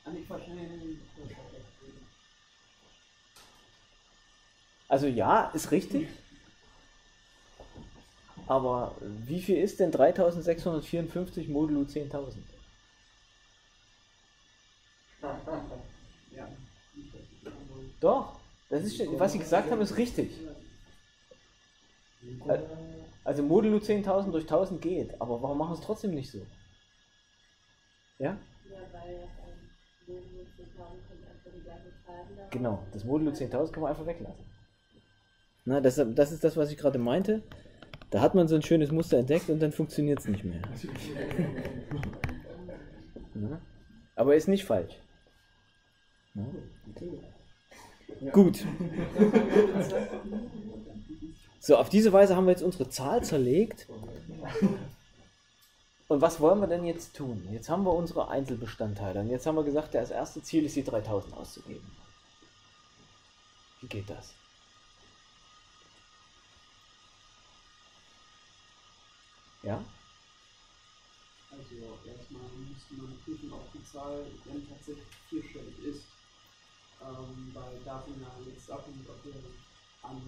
Also ja, ist richtig. Aber wie viel ist denn 3654 modulo 10.000? Ja. Doch, das ist, was ich gesagt habe, ist richtig. Also modulo 10.000 durch 1000 geht, aber warum machen wir es trotzdem nicht so? Ja? Ja, weil Modulo 10.000 kommt einfach die gleiche Zahl wieder. Genau, das modulo 10.000 kann man einfach weglassen. Na, das ist das, was ich gerade meinte. Da hat man so ein schönes Muster entdeckt und dann funktioniert es nicht mehr. Ja? Aber ist nicht falsch. Ja? Gut. So, auf diese Weise haben wir jetzt unsere Zahl zerlegt. Und was wollen wir denn jetzt tun? Jetzt haben wir unsere Einzelbestandteile. Und jetzt haben wir gesagt, das erste Ziel ist, die 3000 auszugeben. Wie geht das? Ja? Also erstmal müsste man prüfen, ob die Zahl dann tatsächlich vierstellig ist. Weil da sind ja jetzt abhängig, ob wir an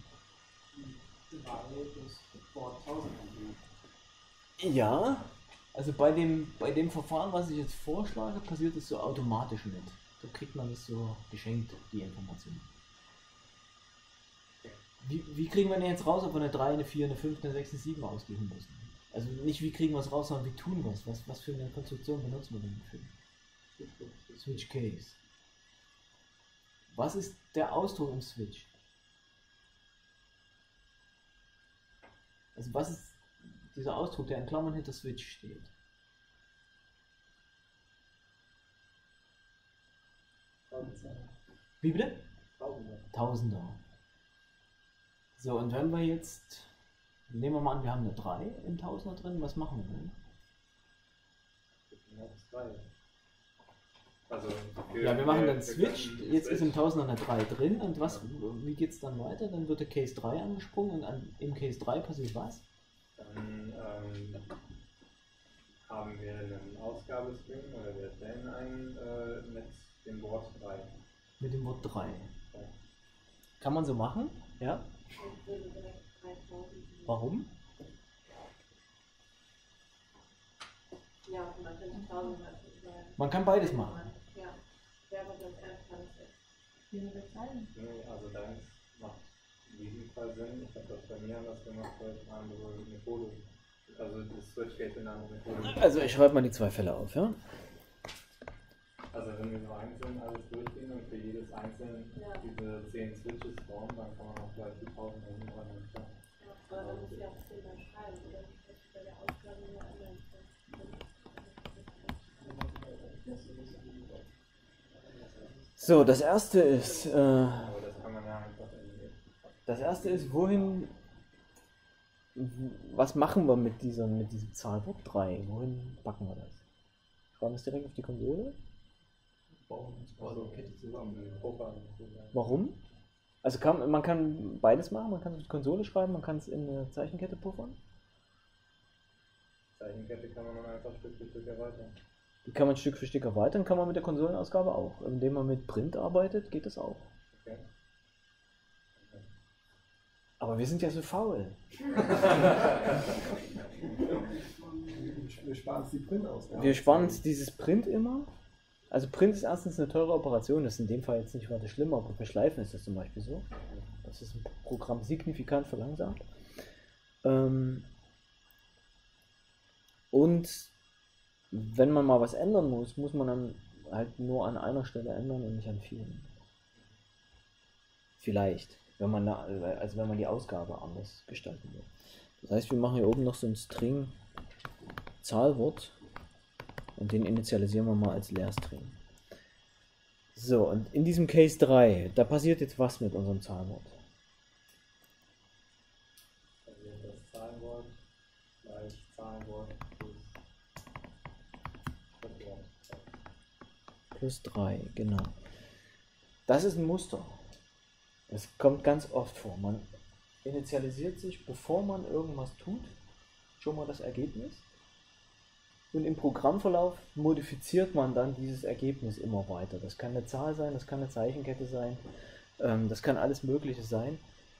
3 bis vor 1000 angehen. Ja, also bei dem Verfahren, was ich jetzt vorschlage, passiert es so automatisch mit. Da kriegt man das so geschenkt, die Information. Wie kriegen wir denn jetzt raus, ob wir eine 3, eine 4, eine 5, eine 6, eine 7 ausgeben müssen? Also nicht wie kriegen wir es raus, sondern wie tun wir es? Was für eine Konstruktion benutzen wir denn dafür? Switch Case. Was ist der Ausdruck im Switch? Also was ist dieser Ausdruck, der in Klammern hinter Switch steht? Wie bitte? Tausender. So, und wenn wir jetzt, nehmen wir mal an, wir haben eine 3 im Tausender drin, was machen wir denn? Also Ja, wir machen dann Switch, jetzt ist im Tausender eine 3 drin und wie geht es dann weiter? Dann wird der Case 3 angesprungen und im Case 3 passiert was? Dann haben wir einen Ausgabestring oder wir erstellen einen mit dem Wort 3. Mit dem Wort 3. Kann man so machen? Ja. Warum? Ja, man könnte 1000 sein. Man kann beides machen. Ja, wer wird das erst alles wie wir bezahlen? Nee, also deins macht in diesem Fall Sinn. Ich habe das bei mir anders gemacht, weil ich eine andere Methode. Also das Switch-Gate in eine andere Methode. Also ich schreibe mal die 2 Fälle auf, ja? Also wenn wir so einzeln alles durchgehen und für jedes einzelne diese 10 Switches formen, dann kann man auch gleich die 1000 hinten dran. Ja, aber dann muss ich auch 10 mal schreiben, oder? Das ist bei der Aufgabe nur ändern. So, das erste ist, Aber das kann man ja einfach was machen wir mit diesem Zahlwort 3? Wohin packen wir das? Schreiben wir es direkt auf die Konsole? Bauen uns quasi eine Kette zusammen. Warum? Also man kann beides machen, man kann es auf die Konsole schreiben, man kann es in eine Zeichenkette puffern. Zeichenkette kann man dann einfach Stück für Stück erweitern. Die kann man Stück für Stück erweitern, kann man mit der Konsolenausgabe auch. Indem man mit Print arbeitet, geht das auch. Okay. Aber wir sind ja so faul. Wir sparen uns die Print-Ausgabe. Wir sparen uns dieses Print immer. Also Print ist erstens eine teure Operation, das ist in dem Fall jetzt nicht weiter schlimm, aber bei Schleifen ist das zum Beispiel so. Das ist ein Programm signifikant verlangsamt. Und wenn man mal was ändern muss, muss man dann halt nur an einer Stelle ändern und nicht an vielen. Vielleicht, wenn man die Ausgabe anders gestalten will. Das heißt, wir machen hier oben noch so ein String Zahlwort und den initialisieren wir mal als Leerstring. So, und in diesem Case 3, da passiert jetzt was mit unserem Zahlwort? Also das Zahlenwort gleich Zahlenwort Plus 3, genau. Das ist ein Muster. Das kommt ganz oft vor. Man initialisiert sich, bevor man irgendwas tut, schon mal das Ergebnis. Und im Programmverlauf modifiziert man dann dieses Ergebnis immer weiter. Das kann eine Zahl sein, das kann eine Zeichenkette sein, das kann alles Mögliche sein.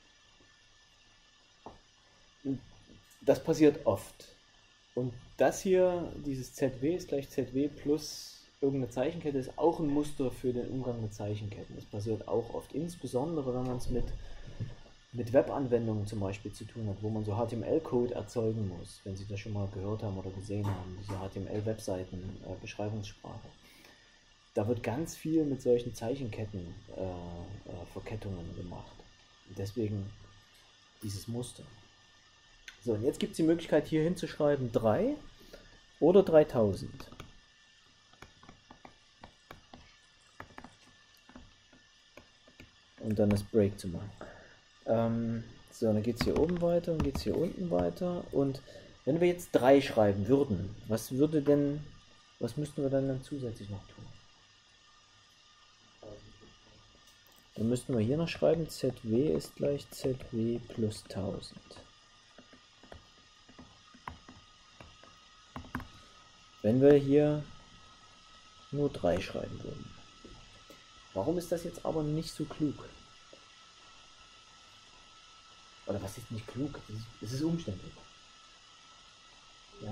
Das passiert oft. Und das hier, dieses ZW ist gleich ZW plus irgendeine Zeichenkette, ist auch ein Muster für den Umgang mit Zeichenketten. Das passiert auch oft, insbesondere wenn man es mit Webanwendungen zum Beispiel zu tun hat, wo man so HTML-Code erzeugen muss, wenn Sie das schon mal gehört haben oder gesehen haben, diese HTML-Webseiten, Beschreibungssprache. Da wird ganz viel mit solchen Zeichenketten, Verkettungen gemacht. Und deswegen dieses Muster. So, und jetzt gibt es die Möglichkeit hier hinzuschreiben 3 oder 3000. Und dann das Break zu machen. So, dann geht es hier oben weiter und geht es hier unten weiter. Und wenn wir jetzt 3 schreiben würden, was müssten wir dann zusätzlich noch tun? Dann müssten wir hier noch schreiben, ZW ist gleich ZW plus 1000. Wenn wir hier nur 3 schreiben würden. Warum ist das jetzt aber nicht so klug? Oder was ist nicht klug? Es ist umständlich. Ja.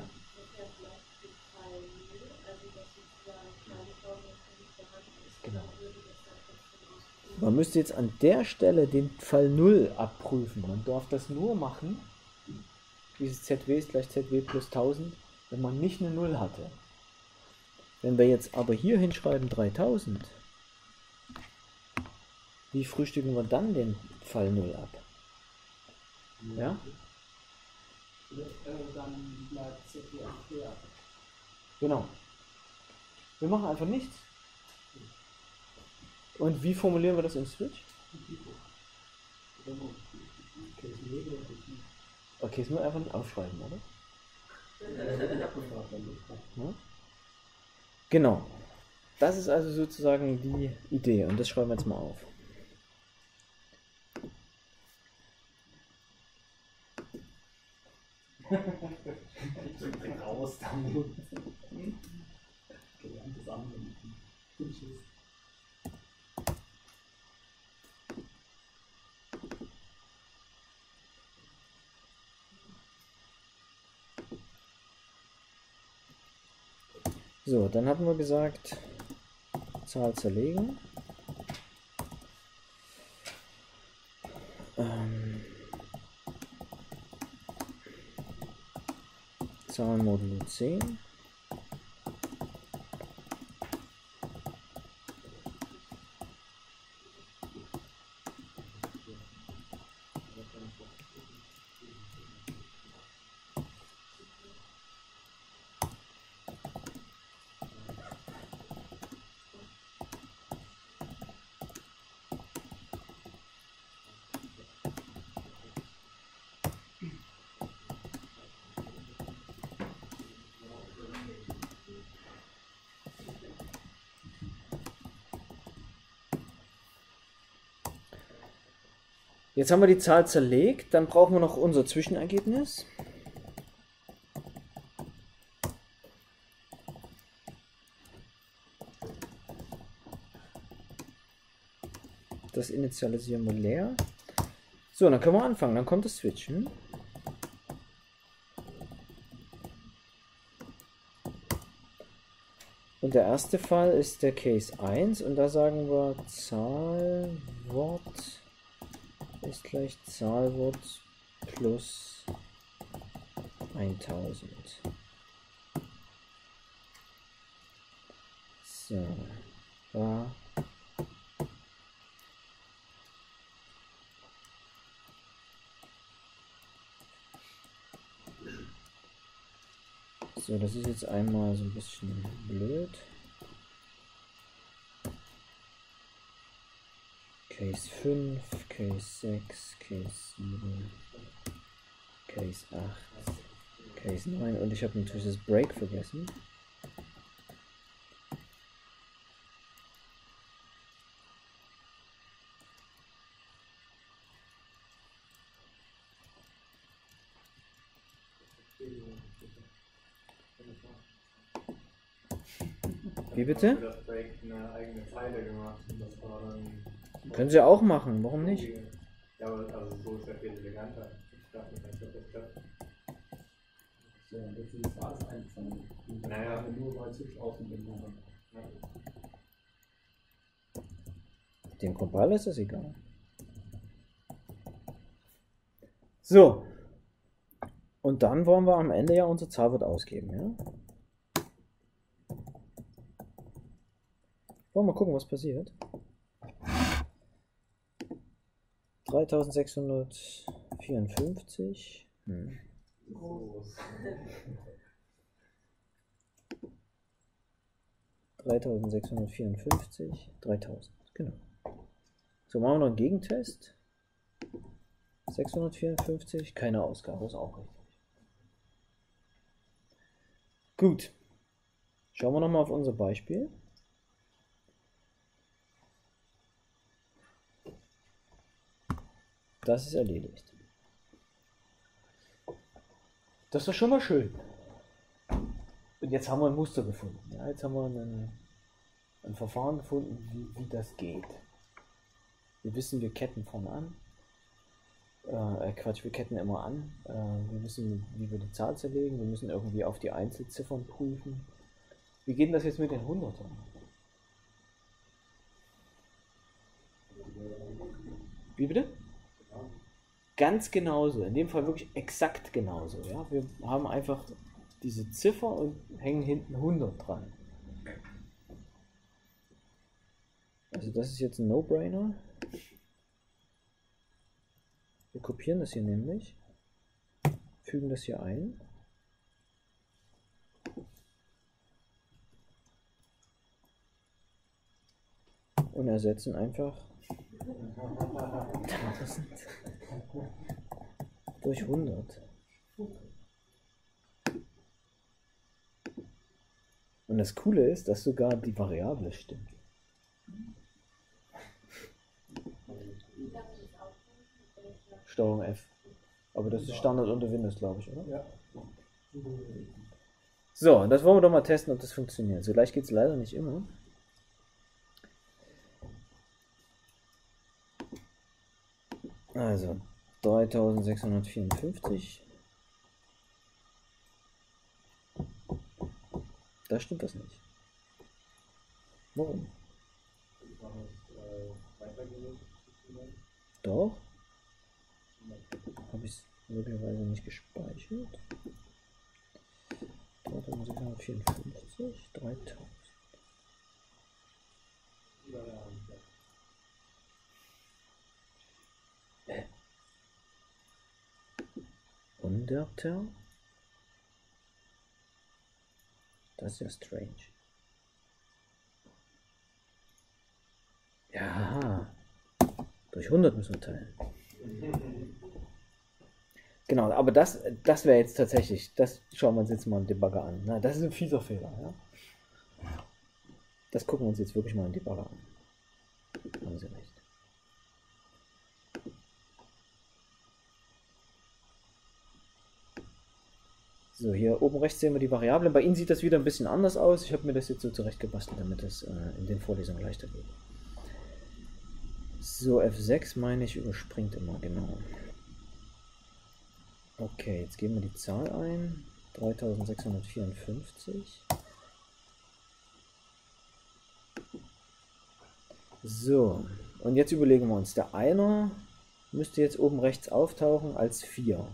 Genau. Man müsste jetzt an der Stelle den Fall 0 abprüfen. Man darf das nur machen, dieses ZW ist gleich ZW plus 1000, wenn man nicht eine 0 hatte. Wenn wir jetzt aber hier hinschreiben 3000, wie frühstücken wir dann den Fall 0 ab? Ja? Dann bleibt ZW fair. Genau. Wir machen einfach nichts. Und wie formulieren wir das im Switch? Okay, ist nur einfach nicht aufschreiben, oder? Ja? Genau. Das ist also sozusagen die Idee und das schreiben wir jetzt mal auf. Raus damit. Gelerntes Anwenden. Tschüss. So, dann hatten wir gesagt, Zahl zerlegen. Zahl modulo 10. Jetzt haben wir die Zahl zerlegt, dann brauchen wir noch unser Zwischenergebnis. Das initialisieren wir leer. So, dann können wir anfangen, dann kommt das Switchen. Und der erste Fall ist der Case 1 und da sagen wir Zahlwort ist gleich Zahlwort plus 1000. So, da. So, das ist jetzt einmal so ein bisschen blöd. Case 5, Case 6, Case 7, Case 8, Case 9 und ich habe natürlich das Break vergessen. Wie bitte? Das Break eine eigene Zeile gemacht und das war dann. Können Sie auch machen, warum nicht? Ja, aber also so ist ja viel eleganter. Ich dachte, das klappt. So, und jetzt ist alles eingefangen. Naja. Nur weil es außen bin. Dem Compiler ist das egal. So. Und dann wollen wir am Ende ja unser Zahlwort ausgeben, ja? Wollen wir mal gucken, was passiert. 3654. 3654. 3000. Genau. So, machen wir noch einen Gegentest. 654. Keine Ausgabe, ist auch richtig. Gut. Schauen wir nochmal auf unser Beispiel. Das ist erledigt. Das war schon mal schön. Und jetzt haben wir ein Muster gefunden. Ja, jetzt haben wir ein Verfahren gefunden, wie das geht. Wir wissen, wir ketten vorne an. Wir ketten immer an. Wir wissen, wie wir die Zahl zerlegen. Wir müssen irgendwie auf die Einzelziffern prüfen. Wie geht denn das jetzt mit den Hundertern? Wie bitte? Ganz genauso, in dem Fall wirklich exakt genauso. Ja? Wir haben einfach diese Ziffer und hängen hinten 100 dran. Also das ist jetzt ein No-Brainer. Wir kopieren das hier nämlich, fügen das hier ein. Und ersetzen einfach 1000 Durch 100. Und das Coole ist, dass sogar die Variable stimmt. Steuerung F. Aber das ist Standard unter Windows, glaube ich, oder? Ja. So, das wollen wir doch mal testen, ob das funktioniert. So leicht geht es leider nicht immer. Also, 3654. Da stimmt das nicht. Warum? Doch. Habe ich es möglicherweise nicht gespeichert. 3654, 3000. Undertale? Das ist ja strange. Ja. Durch 100 müssen wir teilen. Genau, aber das wäre jetzt tatsächlich, das schauen wir uns jetzt mal im Debugger an. Na, das ist ein fieser Fehler. Ja? Das gucken wir uns jetzt wirklich mal im Debugger an. Haben Sie recht. So, hier oben rechts sehen wir die Variablen. Bei Ihnen sieht das wieder ein bisschen anders aus. Ich habe mir das jetzt so zurechtgebastelt, damit es in den Vorlesungen leichter geht. So, F6 meine ich überspringt immer, genau. Okay, jetzt geben wir die Zahl ein. 3654. So, und jetzt überlegen wir uns, der Einer müsste jetzt oben rechts auftauchen als 4.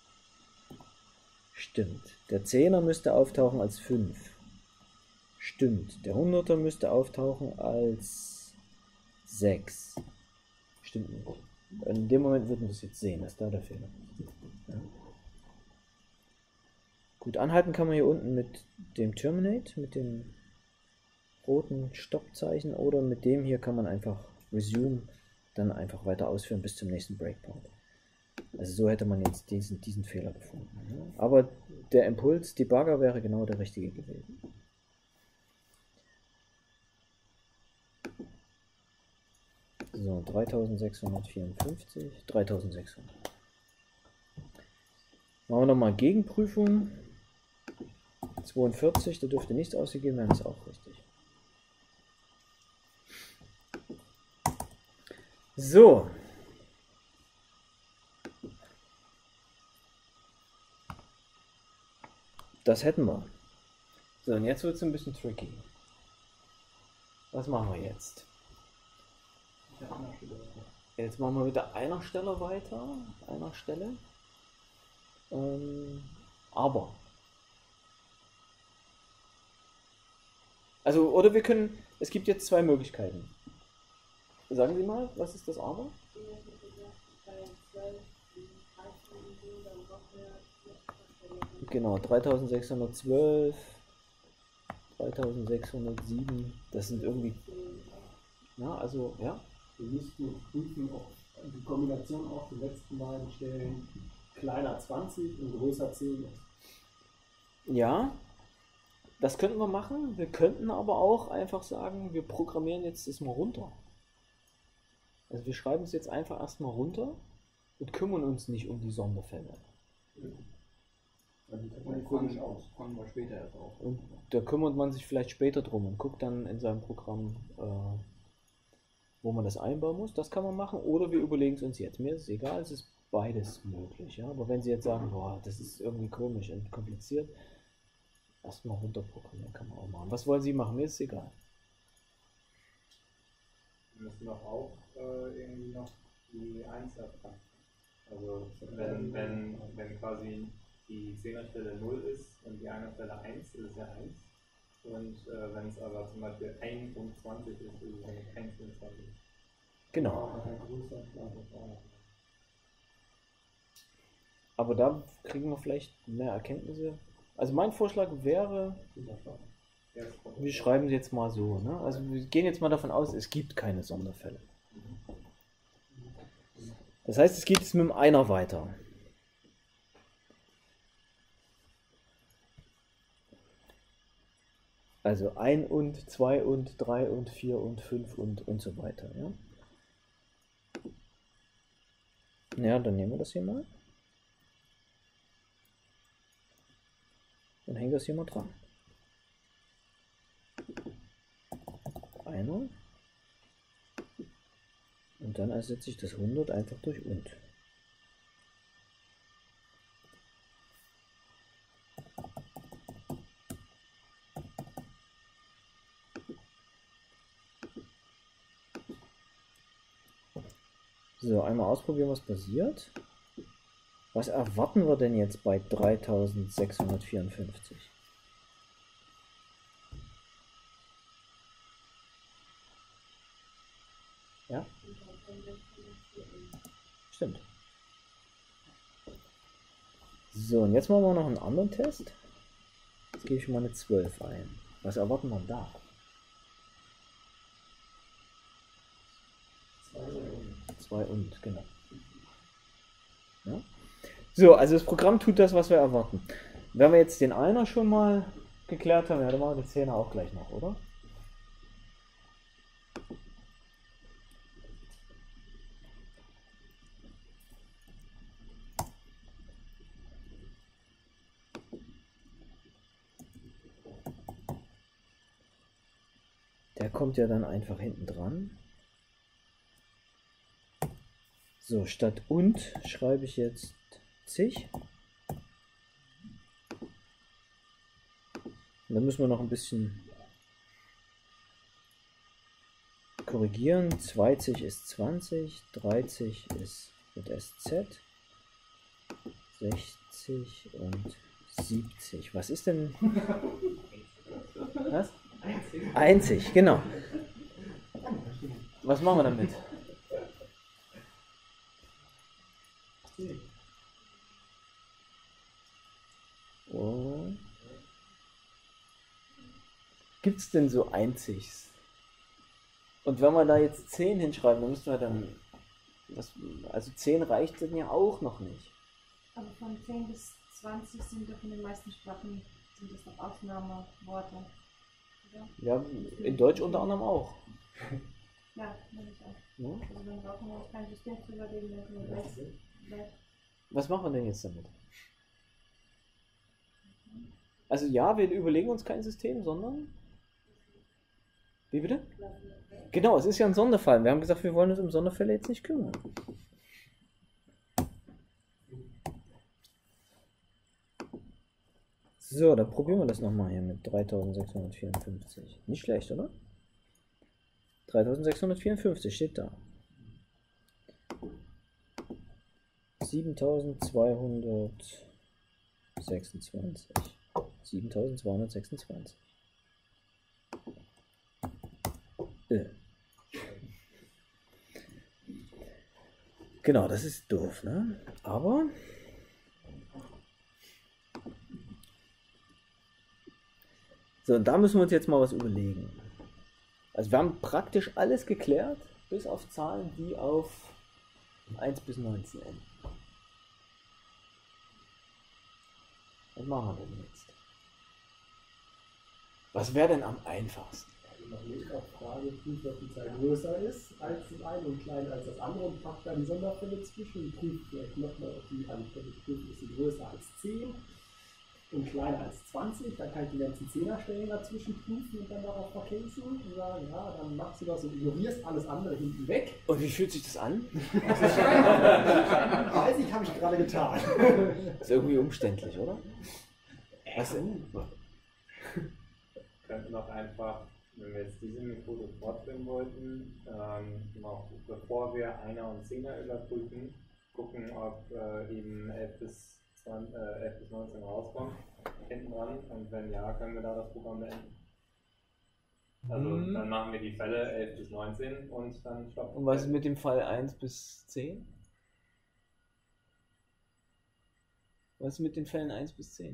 Stimmt. Der 10er müsste auftauchen als 5. Stimmt. Der 100er müsste auftauchen als 6. Stimmt nicht. In dem Moment würden wir es jetzt sehen, dass da der Fehler ist. Ja. Gut, anhalten kann man hier unten mit dem Terminate, mit dem roten Stoppzeichen, oder mit dem hier kann man einfach Resume, dann einfach weiter ausführen bis zum nächsten Breakpoint. Also so hätte man jetzt diesen Fehler gefunden. Aber der Impuls Debugger wäre genau der richtige gewesen. So, 3654, 3600. Machen wir nochmal Gegenprüfung. 42, da dürfte nichts ausgegeben werden, ist auch richtig. So. Das hätten wir. So, und jetzt wird es ein bisschen tricky. Was machen wir jetzt? Jetzt machen wir wieder einer Stelle weiter. Einer Stelle. Aber. Also, oder wir können. Es gibt jetzt zwei Möglichkeiten. Sagen Sie mal, was ist das Aber? Genau, 3612, 3607, das sind irgendwie. Ja, also, ja. Wir müssten prüfen, ob die Kombination auf den letzten beiden Stellen kleiner 20 und größer 10 ist. Ja, das könnten wir machen. Wir könnten aber auch einfach sagen, wir programmieren jetzt das mal runter. Also wir schreiben es jetzt einfach erstmal runter und kümmern uns nicht um die Sonderfälle. Also das sieht komisch aus. Kommen wir später erst auf. Und da kümmert man sich vielleicht später drum und guckt dann in seinem Programm, wo man das einbauen muss. Das kann man machen, oder wir überlegen es uns jetzt. Mir ist es egal, es ist beides möglich. Ja? Aber wenn Sie jetzt sagen, boah, das ist irgendwie komisch und kompliziert, erstmal runterprogrammieren kann man auch machen. Was wollen Sie machen? Mir ist es egal. Wir müssen doch auch irgendwie noch die 1 erfassen. Also wenn quasi die 10er Stelle 0 ist und die 1er Stelle 1, ist es ja 1. Und wenn es aber zum Beispiel 1 und 20 ist, ist es ja nicht 1 und 20. Genau. Aber da kriegen wir vielleicht mehr Erkenntnisse. Also mein Vorschlag wäre, wir schreiben es jetzt mal so. Ne? Also wir gehen jetzt mal davon aus, es gibt keine Sonderfälle. Das heißt, es geht jetzt mit dem Einer weiter. Also 1 und 2 und 3 und 4 und 5 und so weiter. Ja? Ja, dann nehmen wir das hier mal. Und hängen das hier mal dran. Einer. Und dann ersetze ich das 100 einfach durch und. So, einmal ausprobieren, was passiert. Was erwarten wir denn jetzt bei 3654? Ja? Stimmt. So, und jetzt machen wir noch einen anderen Test. Jetzt gebe ich mal eine 12 ein. Was erwarten wir da? 2 und, genau. Ja? So, also das Programm tut das, was wir erwarten. Wenn wir jetzt den Einer schon mal geklärt haben, ja, dann machen wir die 10er auch gleich noch, oder? Der kommt ja dann einfach hinten dran. So, statt und schreibe ich jetzt zig. Und dann müssen wir noch ein bisschen korrigieren. 20 ist 20, 30 ist mit SZ, 60 und 70. Was ist denn? Was? Einzig, genau. Was machen wir damit? Oh. Gibt es denn so Einzigs? Und wenn wir da jetzt 10 hinschreiben, dann müssen wir dann. Also 10 reicht dann ja auch noch nicht. Aber von 10 bis 20 sind doch in den meisten Sprachen sind das noch Ausnahmeworte. Oder? Ja, in Deutsch unter anderem auch. Ja, meine ich auch. Ja? Also dann brauchen wir auch kein System zu überlegen, dann können wir gleich. Was machen wir denn jetzt damit? Also ja, wir überlegen uns kein System, sondern... Wie bitte? Genau, es ist ja ein Sonderfall. Wir haben gesagt, wir wollen uns um Sonderfälle jetzt nicht kümmern. So, dann probieren wir das nochmal hier mit 3654. Nicht schlecht, oder? 3654 steht da. 7226. 7226. Genau, das ist doof, ne? Aber so, und da müssen wir uns jetzt mal was überlegen. Also wir haben praktisch alles geklärt, bis auf Zahlen, die auf 1 bis 19 enden. Was machen wir denn jetzt? Was wäre denn am einfachsten? Noch nicht auf Frage prüft, ob die Zahl größer ist als das eine und kleiner als das andere und packt dann die Sonderfälle zwischen und prüft vielleicht nochmal, ob die Antwort prüft, ist sie größer als 10 und kleiner als 20. Dann kann ich die ganzen Zehnerstellen dazwischen prüfen und dann darauf verkürzen und sagen, ja, dann machst du das und ignorierst alles andere hinten weg. Und wie fühlt sich das an? Weiß ich, habe ich gerade getan. Ist irgendwie umständlich, oder? Was denn? Wir könnten auch einfach, wenn wir jetzt diese Methode fortführen wollten, noch bevor wir Einer und Zehner überprüfen, gucken, ob eben 11 bis 19 rauskommt, hinten dran, und wenn ja, können wir da das Programm beenden. Also dann machen wir die Fälle 11 bis 19 und dann stoppen. Und was ist mit dem Fall 1 bis 10? Was ist mit den Fällen 1 bis 10?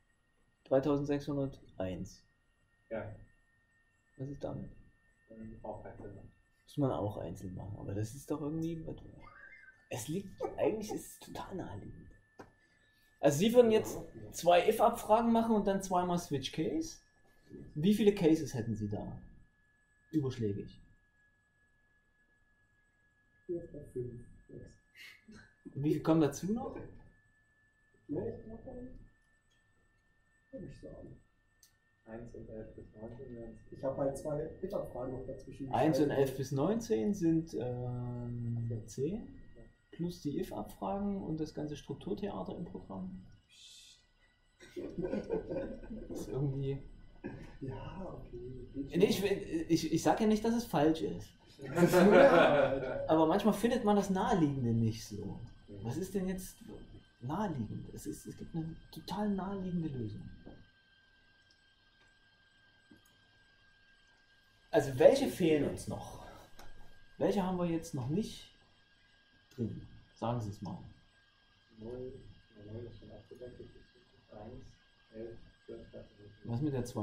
3601. Ja. Was ist damit? Dann auch einzeln. Muss man auch einzeln machen, aber das ist doch irgendwie... Eigentlich ist es total naheliegend. Also Sie würden jetzt 2 if-Abfragen machen und dann 2-mal Switch Case. Wie viele Cases hätten Sie da? Überschlägig. 4, 5, 6. Und wie viel kommen dazu noch? Ne, ich glaube, würde ich sagen. 1 und 11 bis 19 wären es. Ich habe halt 2 If-Abfragen noch dazwischen. 1 und 11 bis 19 sind 10. Plus die if-Abfragen und das ganze Strukturtheater im Programm. Das ist irgendwie... Ja, okay. Nee, ich sage ja nicht, dass es falsch ist. Aber manchmal findet man das Naheliegende nicht so. Was ist denn jetzt naheliegend? Es gibt eine total naheliegende Lösung. Also welche fehlen uns noch? Welche haben wir jetzt noch nicht drin? Sagen Sie es mal. 0 ist schon abgedeckt, 1, 11, 12, 13. Was mit der 2?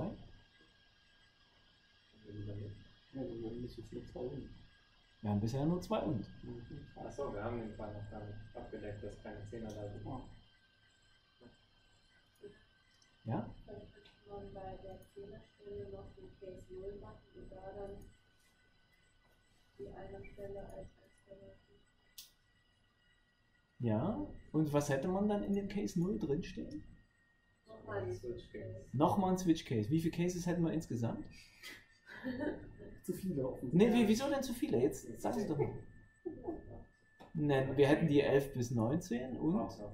Ja, dann haben wir nicht so viel Frauen. Wir haben bisher nur 2 und. Achso, wir haben den Fall noch gar nicht abgedeckt, dass keine 10er da sind. Ja? Dann könnte man bei der 10er-Stelle noch den Case 0 machen und da dann die eine Stelle als Stelle. Ja. Und was hätte man dann in dem Case 0 drinstehen? Nochmal die Switch Case. Nochmal ein Switch Case. Wie viele Cases hätten wir insgesamt? Zu viele offensichtlich. Ne, wieso denn zu viele? Jetzt sagen Sie doch mal. Nein, wir hätten die 11 bis 19 und Achso.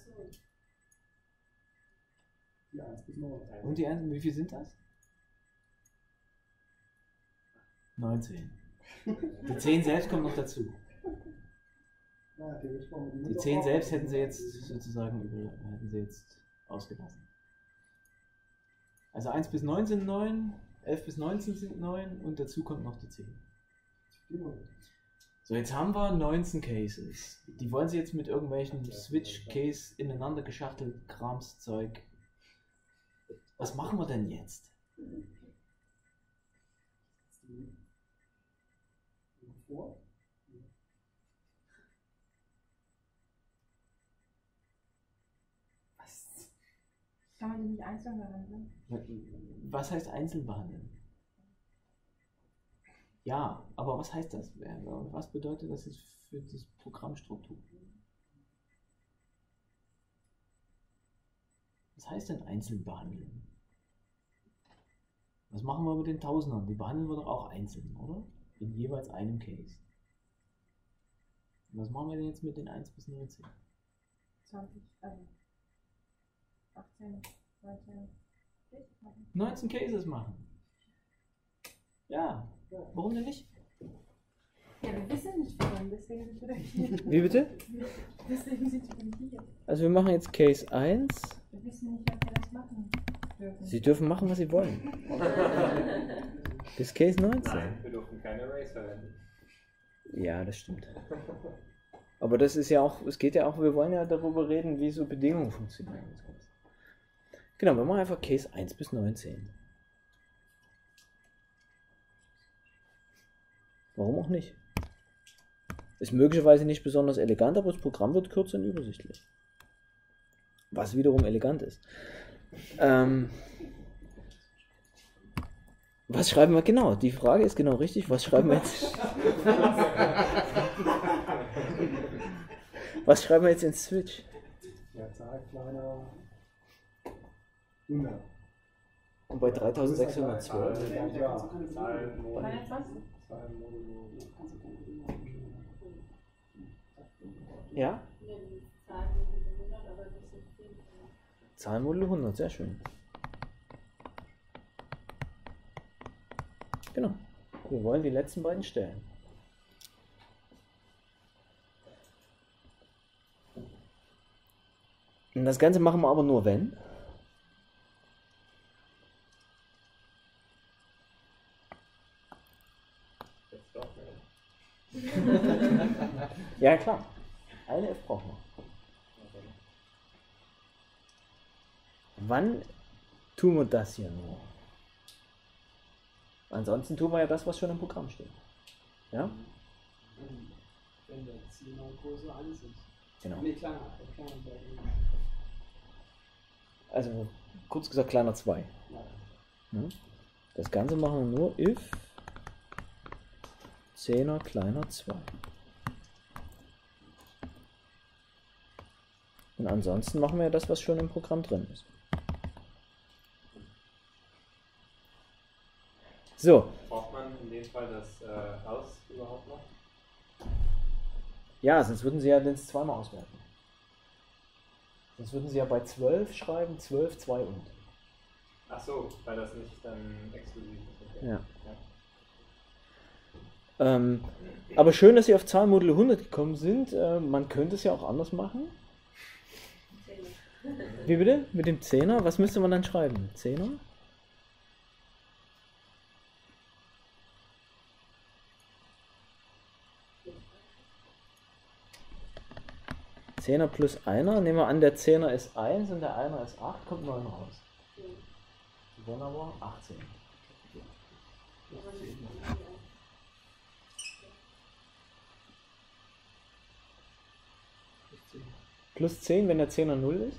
Die 1 bis 9. die anderen, wie viel sind das? 19. Die 10 selbst kommen noch dazu. Ja, theoretisch brauchen wir Die 10 selbst hätten Sie jetzt sozusagen ausgelassen. Also 1 bis 9 sind 9, 11 bis 19 sind 9 und dazu kommt noch die 10. So, jetzt haben wir 19 Cases. Die wollen Sie jetzt mit irgendwelchen Switch-Case ineinander geschachtelt Kramszeug. Was machen wir denn jetzt? Vor. Was? Kann man die nicht einzeln behandeln? Was heißt einzeln behandeln? Ja, aber was heißt das? Was bedeutet das jetzt für die Programmstruktur? Was heißt denn einzeln behandeln? Was machen wir mit den Tausendern? Die behandeln wir doch auch einzeln, oder? In jeweils einem Case. Und was machen wir denn jetzt mit den 1 bis 19? 20, 18, 19, 19 Cases machen. Ja, warum denn nicht? Ja, wir wissen nicht warum, deswegen sind wir hier. Wie bitte? Deswegen sind wir hier. Also wir machen jetzt Case 1. Wir wissen nicht, ob wir das machen dürfen. Sie dürfen machen, was Sie wollen. Bis Case 19. Nein, wir durften keine Arrays verwenden. Ja, das stimmt. Aber das ist ja auch, es geht ja auch, wir wollen ja darüber reden, wie so Bedingungen funktionieren. Genau, wir machen einfach Case 1 bis 19. Warum auch nicht? Ist möglicherweise nicht besonders elegant, aber das Programm wird kürzer und übersichtlich. Was wiederum elegant ist. Was schreiben wir genau? Die Frage ist genau richtig. Was schreiben wir jetzt? Was schreiben wir jetzt in Switch? Ja, Zahl kleiner 100. Und bei 3612? Ja, Zahlen, Modi, 23? Zahlen, Modulo. Ja? Ja, die Zahlen sind 100, aber nicht so viel. Zahlenmodul 100, sehr schön. Genau. Wir wollen die letzten beiden stellen. Und das Ganze machen wir aber nur, wenn. Jetzt doch, ne? Ja, klar. Eine F brauchen wir. Wann tun wir das hier nur? Ansonsten tun wir ja das, was schon im Programm steht. Ja? Wenn der 10er Größe 1 ist. Genau. Nee, kleiner Seite. Also kurz gesagt kleiner 2. Ja. Das Ganze machen wir nur if 10er kleiner 2. Und ansonsten machen wir das, was schon im Programm drin ist. So. Braucht man in dem Fall das Aus überhaupt noch? Ja, sonst würden Sie ja den zweimal auswerten. Sonst würden Sie ja bei 12 schreiben, 12, 2 und. Ach so, weil das nicht dann exklusiv ist. Okay. Ja. Aber schön, dass Sie auf Zahlenmodul 100 gekommen sind. Man könnte es ja auch anders machen. Wie bitte? Mit dem 10er? Was müsste man dann schreiben? 10er? Zehner plus 1er. Nehmen wir an, der 10er ist 1 und der 1er ist 8, kommt 9 raus. Wunderbar, 18. Plus 10, wenn der 10er 0 ist.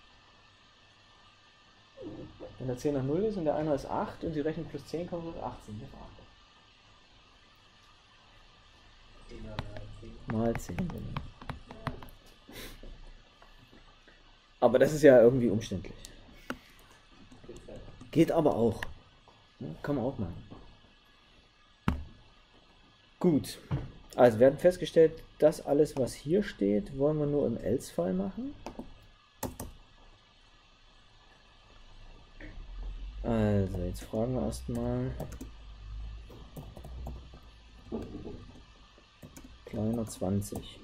Wenn der 10er 0 ist und der 1er ist 8 und Sie rechnen plus 10, kommt raus 18. Mal 10. Aber das ist ja irgendwie umständlich. Geht aber auch. Kann man auch machen. Gut. Also wir haben festgestellt, das alles, was hier steht, wollen wir nur im Else-Fall machen. Also, jetzt fragen wir erstmal. Kleiner 20.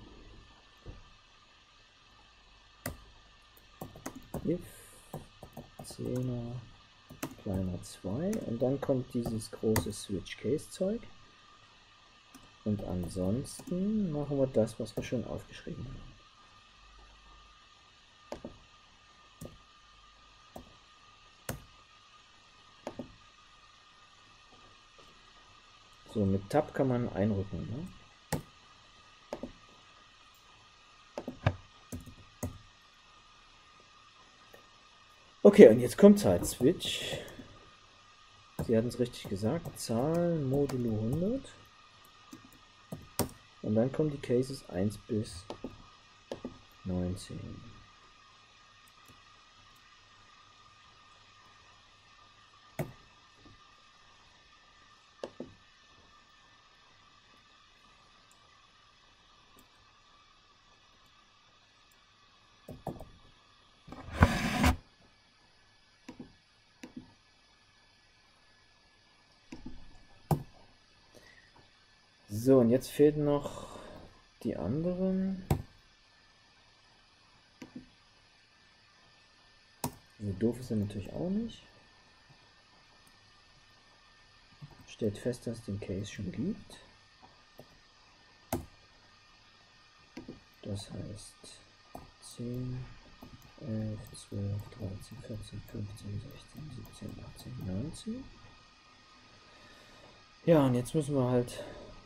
If 10er kleiner 2 und dann kommt dieses große Switch-Case-Zeug. Und ansonsten machen wir das, was wir schon aufgeschrieben haben. So, mit Tab kann man einrücken. Ne? Okay, und jetzt kommt halt Switch. Sie hatten es richtig gesagt. Zahlen modulo 100. Und dann kommen die Cases 1 bis 19. So, und jetzt fehlen noch die anderen. So doof ist er natürlich auch nicht. Stellt fest, dass es den Case schon gibt. Das heißt 10, 11, 12, 13, 14, 15, 16, 17, 18, 19. Ja, und jetzt müssen wir halt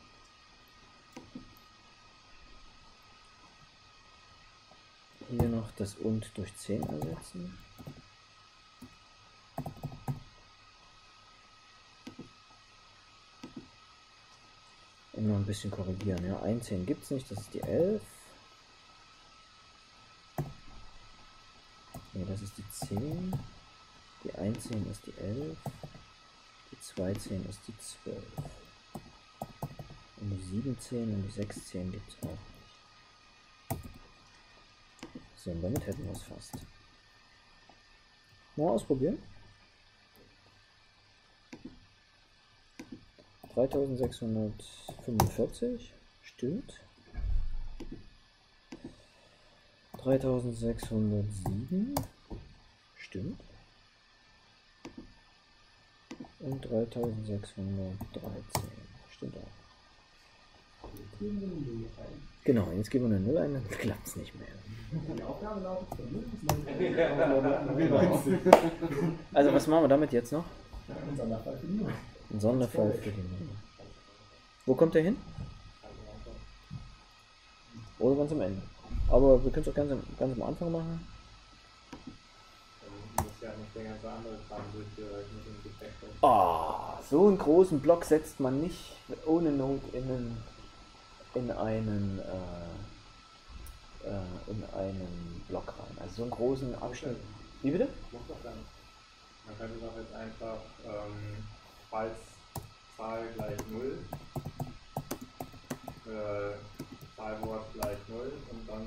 hier noch das und durch 10 ersetzen. Und noch ein bisschen korrigieren. Ja, 110 gibt es nicht, das ist die 11. Ne, das ist die 10. Die 110 ist die 11. Die 210 ist die 12. Und die 710 und die 610 gibt es auch. So, und damit hätten wir es fast. Mal ausprobieren. 3645 stimmt. 3607 stimmt. Und 3613 stimmt auch. Genau, jetzt geben wir eine 0 ein, dann klappt es nicht mehr. Die Aufgabe lautet von 0 bis 9. Also was machen wir damit jetzt noch? Ein Sonderfall für die 0. Ein Sonderfall für die 0. Wo kommt der hin? Oder ganz am Ende. Aber wir können es auch ganz am Anfang machen. Dann muss ja nicht der ganze andere Kram durchführen, mit dem Defekt. So einen großen Block setzt man nicht ohne Not in einen Block rein. Also so einen großen Abschnitt. Wie bitte? Muss doch dann. Man könnte doch jetzt einfach, falls Zahl gleich 0, Zahlwort gleich 0 und dann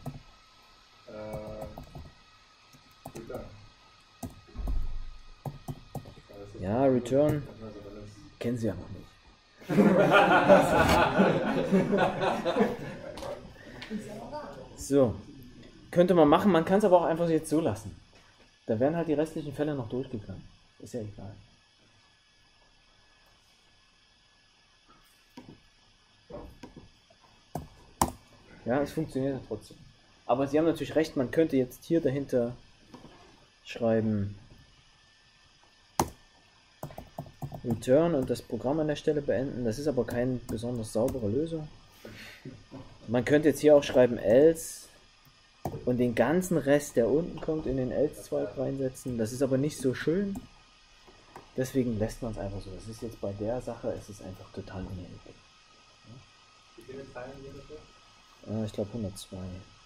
Return. Ja, Return kennen Sie ja noch nicht. So, könnte man machen, man kann es aber auch einfach jetzt so lassen. Da werden halt die restlichen Fälle noch durchgegangen. Ist ja egal. Ja, es funktioniert trotzdem. Aber Sie haben natürlich recht, man könnte jetzt hier dahinter schreiben Return und das Programm an der Stelle beenden. Das ist aber keine besonders saubere Lösung. Man könnte jetzt hier auch schreiben else und den ganzen Rest, der unten kommt, in den else-Zweig reinsetzen. Das ist aber nicht so schön. Deswegen lässt man es einfach so. Das ist jetzt bei der Sache, es ist einfach total unerheblich. Wie viele Zeilen hier dafür? Ich glaube 102.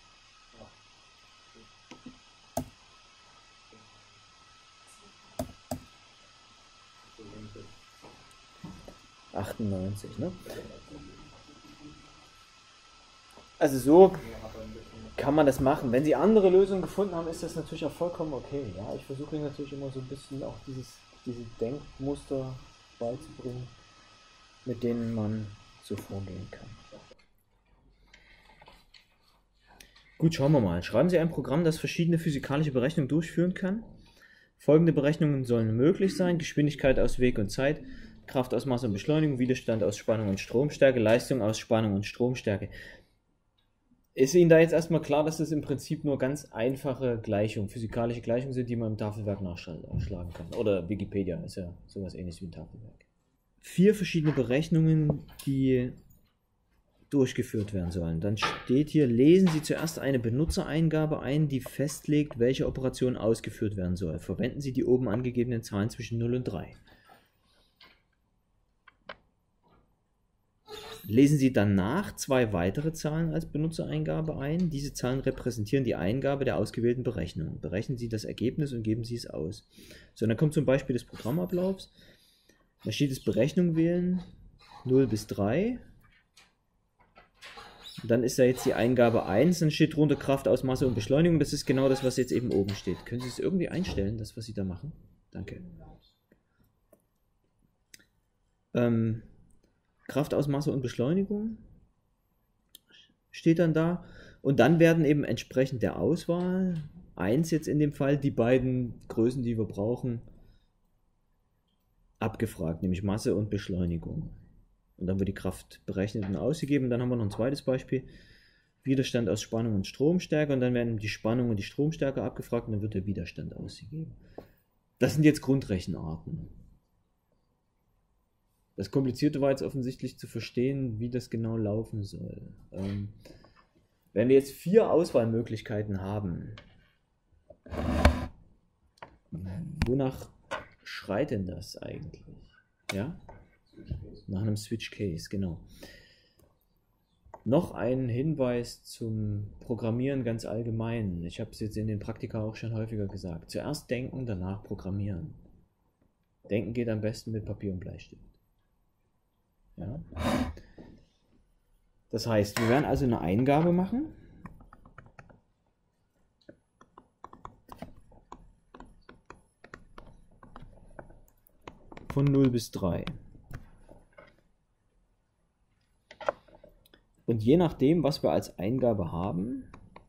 98, ne? Also so kann man das machen. Wenn Sie andere Lösungen gefunden haben, ist das natürlich auch vollkommen okay. Ja? Ich versuche Ihnen natürlich immer so ein bisschen auch diese Denkmuster beizubringen, mit denen man so vorgehen kann. Gut, schauen wir mal. Schreiben Sie ein Programm, das verschiedene physikalische Berechnungen durchführen kann. Folgende Berechnungen sollen möglich sein: Geschwindigkeit aus Weg und Zeit, Kraft aus Masse und Beschleunigung, Widerstand aus Spannung und Stromstärke, Leistung aus Spannung und Stromstärke. Ist Ihnen da jetzt erstmal klar, dass das im Prinzip nur ganz einfache Gleichungen, physikalische Gleichungen sind, die man im Tafelwerk nachschlagen kann? Oder Wikipedia ist ja sowas ähnliches wie ein Tafelwerk. 4 verschiedene Berechnungen, die durchgeführt werden sollen. Dann steht hier, lesen Sie zuerst eine Benutzereingabe ein, die festlegt, welche Operation ausgeführt werden soll. Verwenden Sie die oben angegebenen Zahlen zwischen 0 und 3. Lesen Sie danach 2 weitere Zahlen als Benutzereingabe ein. Diese Zahlen repräsentieren die Eingabe der ausgewählten Berechnung. Berechnen Sie das Ergebnis und geben Sie es aus. So, dann kommt zum Beispiel des Programmablaufs. Da steht es Berechnung wählen, 0 bis 3. Dann ist da jetzt die Eingabe 1, dann steht drunter Kraft aus Masse und Beschleunigung. Das ist genau das, was jetzt eben oben steht. Können Sie es irgendwie einstellen, das, was Sie da machen? Danke. Kraft aus Masse und Beschleunigung steht dann da. Und dann werden eben entsprechend der Auswahl, 1 jetzt in dem Fall, die beiden Größen, die wir brauchen, abgefragt, nämlich Masse und Beschleunigung. Und dann wird die Kraft berechnet und ausgegeben. Dann haben wir noch ein zweites Beispiel. Widerstand aus Spannung und Stromstärke. Und dann werden die Spannung und die Stromstärke abgefragt und dann wird der Widerstand ausgegeben. Das sind jetzt Grundrechenarten. Das Komplizierte war jetzt offensichtlich zu verstehen, wie das genau laufen soll. Wenn wir jetzt 4 Auswahlmöglichkeiten haben, wonach schreit denn das eigentlich? Ja? Nach einem Switch Case, genau. Noch ein Hinweis zum Programmieren ganz allgemein. Ich habe es jetzt in den Praktika auch schon häufiger gesagt. Zuerst denken, danach programmieren. Denken geht am besten mit Papier und Bleistift. Ja? Das heißt, wir werden also eine Eingabe machen. Von 0 bis 3. Und je nachdem, was wir als Eingabe haben,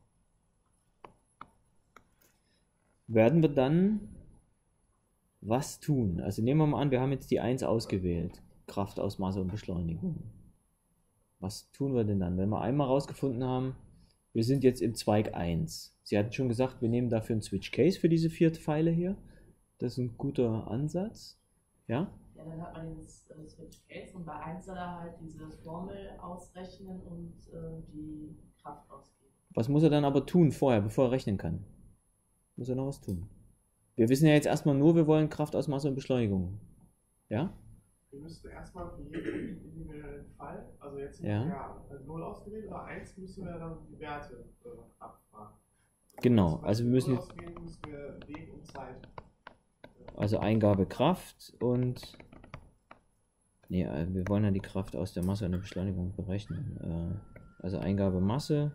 werden wir dann was tun. Also nehmen wir mal an, wir haben jetzt die 1 ausgewählt. Kraft aus Masse und Beschleunigung. Was tun wir denn dann, wenn wir einmal rausgefunden haben, wir sind jetzt im Zweig 1. Sie hatten schon gesagt, wir nehmen dafür einen Switch Case für diese 4 Pfeile hier. Das ist ein guter Ansatz. Ja? Ja, dann hat man den Switch Case und bei 1 soll er halt diese Formel ausrechnen und die Kraft ausgeben. Was muss er dann aber tun vorher, bevor er rechnen kann? Muss er noch was tun? Wir wissen ja jetzt erstmal nur, wir wollen Kraft aus Masse und Beschleunigung. Ja? Wir müssten erstmal für jeden individuellen Fall, also jetzt Ja. 0 ausgewählt oder 1, müssen wir dann die Werte abfragen. Genau, also wir müssen 0 jetzt, auswählen, müssen wir Weg und Zeit. also Eingabe Kraft und, nee, wir wollen ja die Kraft aus der Masse und der Beschleunigung berechnen. Also Eingabe Masse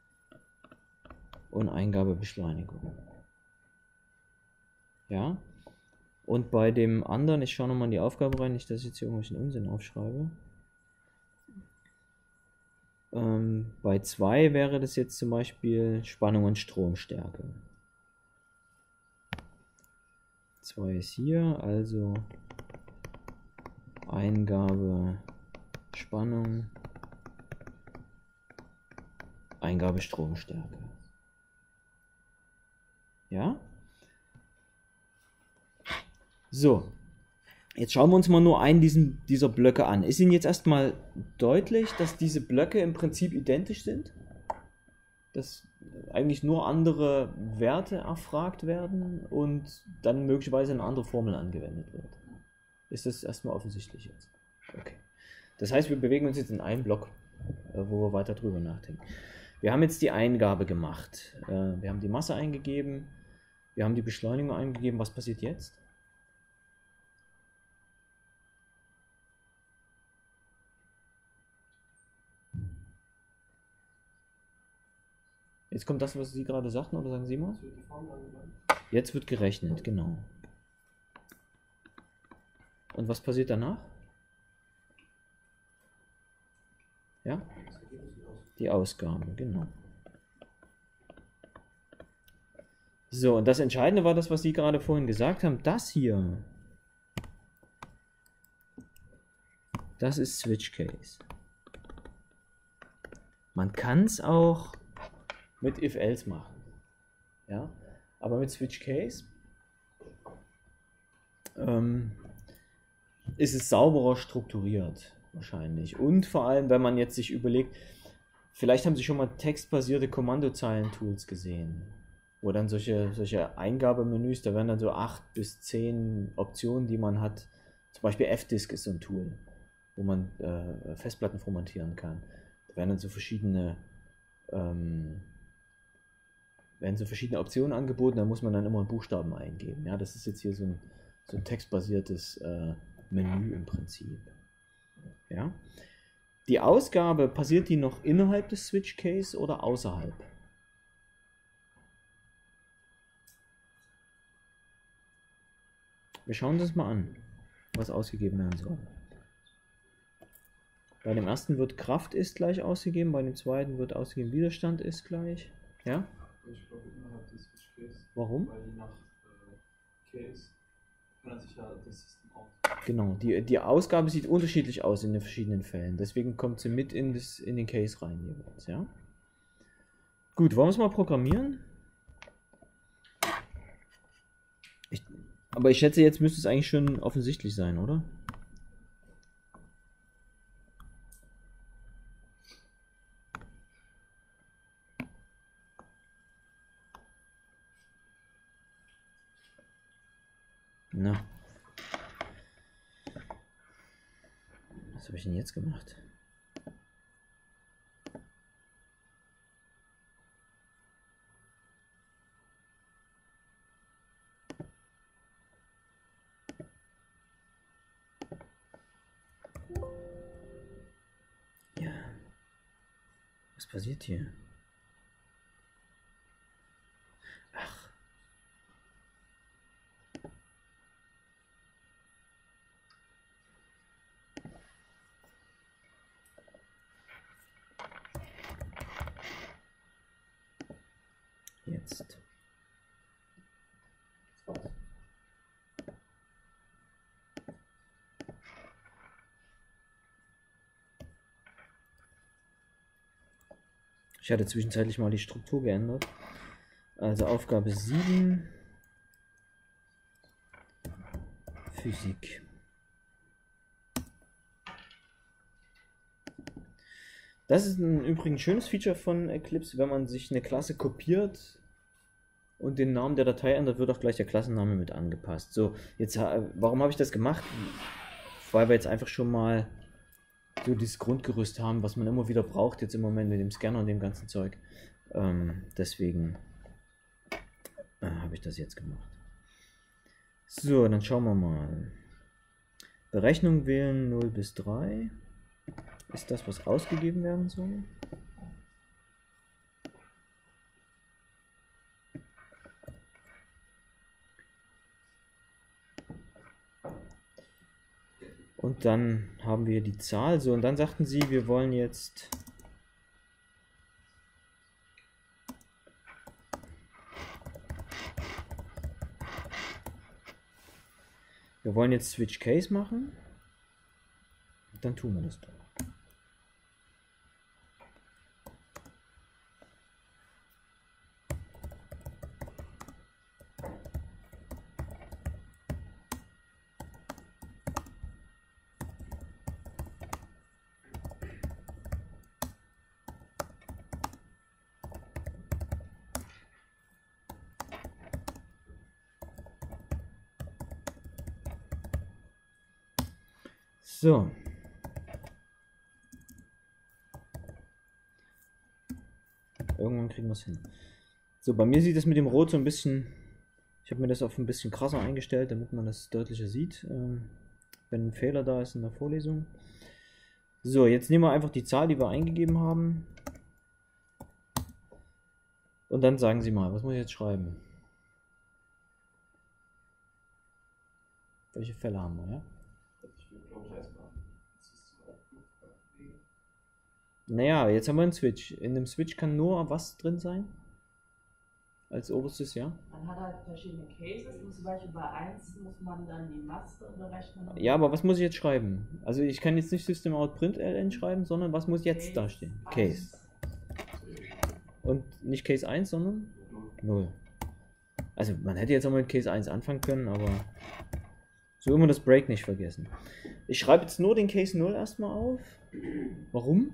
und Eingabe Beschleunigung. Ja? Und bei dem anderen, ich schaue nochmal in die Aufgabe rein, nicht, dass ich jetzt hier irgendwelchen Unsinn aufschreibe. Bei 2 wäre das jetzt zum Beispiel Spannung und Stromstärke. 2 ist hier, also Eingabe Spannung, Eingabe Stromstärke. Ja? So, jetzt schauen wir uns mal nur einen dieser Blöcke an. Ist Ihnen jetzt erstmal deutlich, dass diese Blöcke im Prinzip identisch sind? Dass eigentlich nur andere Werte erfragt werden und dann möglicherweise eine andere Formel angewendet wird. Ist das erstmal offensichtlich jetzt? Okay. Das heißt, wir bewegen uns jetzt in einen Block, wo wir weiter drüber nachdenken. Wir haben jetzt die Eingabe gemacht. Wir haben die Masse eingegeben. Wir haben die Beschleunigung eingegeben. Was passiert jetzt? Jetzt kommt das, was Sie gerade sagten, oder sagen Sie mal? Jetzt wird gerechnet, genau. Und was passiert danach? Ja? Die Ausgabe, genau. So, und das Entscheidende war das, was Sie gerade vorhin gesagt haben. Das hier. Das ist Switch Case. Man kann es auch mit If-Else machen. Ja? Aber mit Switch Case ist es sauberer strukturiert wahrscheinlich. Und vor allem, wenn man jetzt sich überlegt, vielleicht haben Sie schon mal textbasierte Kommandozeilen-Tools gesehen, wo dann solche Eingabemenüs, da werden dann so 8 bis 10 Optionen, die man hat. Zum Beispiel Fdisk ist so ein Tool, wo man Festplatten formatieren kann. Da werden dann so verschiedene Optionen angeboten, da muss man dann immer einen Buchstaben eingeben. Ja, das ist jetzt hier so ein textbasiertes Menü im Prinzip. Ja? Die Ausgabe, passiert die noch innerhalb des Switch Case oder außerhalb? Wir schauen uns das mal an, was ausgegeben werden soll. Bei dem ersten wird Kraft ist gleich ausgegeben, bei dem zweiten wird ausgegeben Widerstand ist gleich. Ja? Ich glaube innerhalb des Switch Case. Warum? Weil je nach Case kann sich ja das System aus. Genau, die Ausgabe sieht unterschiedlich aus in den verschiedenen Fällen. Deswegen kommt sie mit in den Case rein jeweils. Ja? Gut, wollen wir es mal programmieren? Aber ich schätze, jetzt müsste es eigentlich schon offensichtlich sein, oder? Na. Was habe ich denn jetzt gemacht? Ja. Was passiert hier? Ach. Jetzt. Ich hatte zwischenzeitlich mal die Struktur geändert. Also Aufgabe 7. Physik. Das ist ein übrigens schönes Feature von Eclipse, wenn man sich eine Klasse kopiert und den Namen der Datei ändert, wird auch gleich der Klassenname mit angepasst. So, jetzt, warum habe ich das gemacht? Weil wir jetzt einfach schon mal so dieses Grundgerüst haben, was man immer wieder braucht jetzt im Moment mit dem Scanner und dem ganzen Zeug. Deswegen habe ich das jetzt gemacht. So, dann schauen wir mal. Berechnung wählen 0 bis 3. Ist das, was ausgegeben werden soll? Und dann haben wir die Zahl. So, und dann sagten sie, wir wollen jetzt Switch Case machen. Dann tun wir das doch. So. Irgendwann kriegen wir es hin. So, bei mir sieht das mit dem Rot so ein bisschen... Ich habe mir das auf ein bisschen krasser eingestellt, damit man das deutlicher sieht, wenn ein Fehler da ist in der Vorlesung. So, jetzt nehmen wir einfach die Zahl, die wir eingegeben haben. Und dann sagen Sie mal, was muss ich jetzt schreiben? Welche Fälle haben wir, ja? Naja, jetzt haben wir einen Switch. In dem Switch kann nur was drin sein? Als oberstes, ja? Man hat halt verschiedene Cases und zum Beispiel bei 1 muss man dann die Maske berechnen. Ja, aber was muss ich jetzt schreiben? Also ich kann jetzt nicht System-out-println schreiben, sondern was muss jetzt da stehen? Case. Und nicht Case 1, sondern 0. Also man hätte jetzt auch mit Case 1 anfangen können, aber so immer das Break nicht vergessen. Ich schreibe jetzt nur den Case 0 erstmal auf. Warum?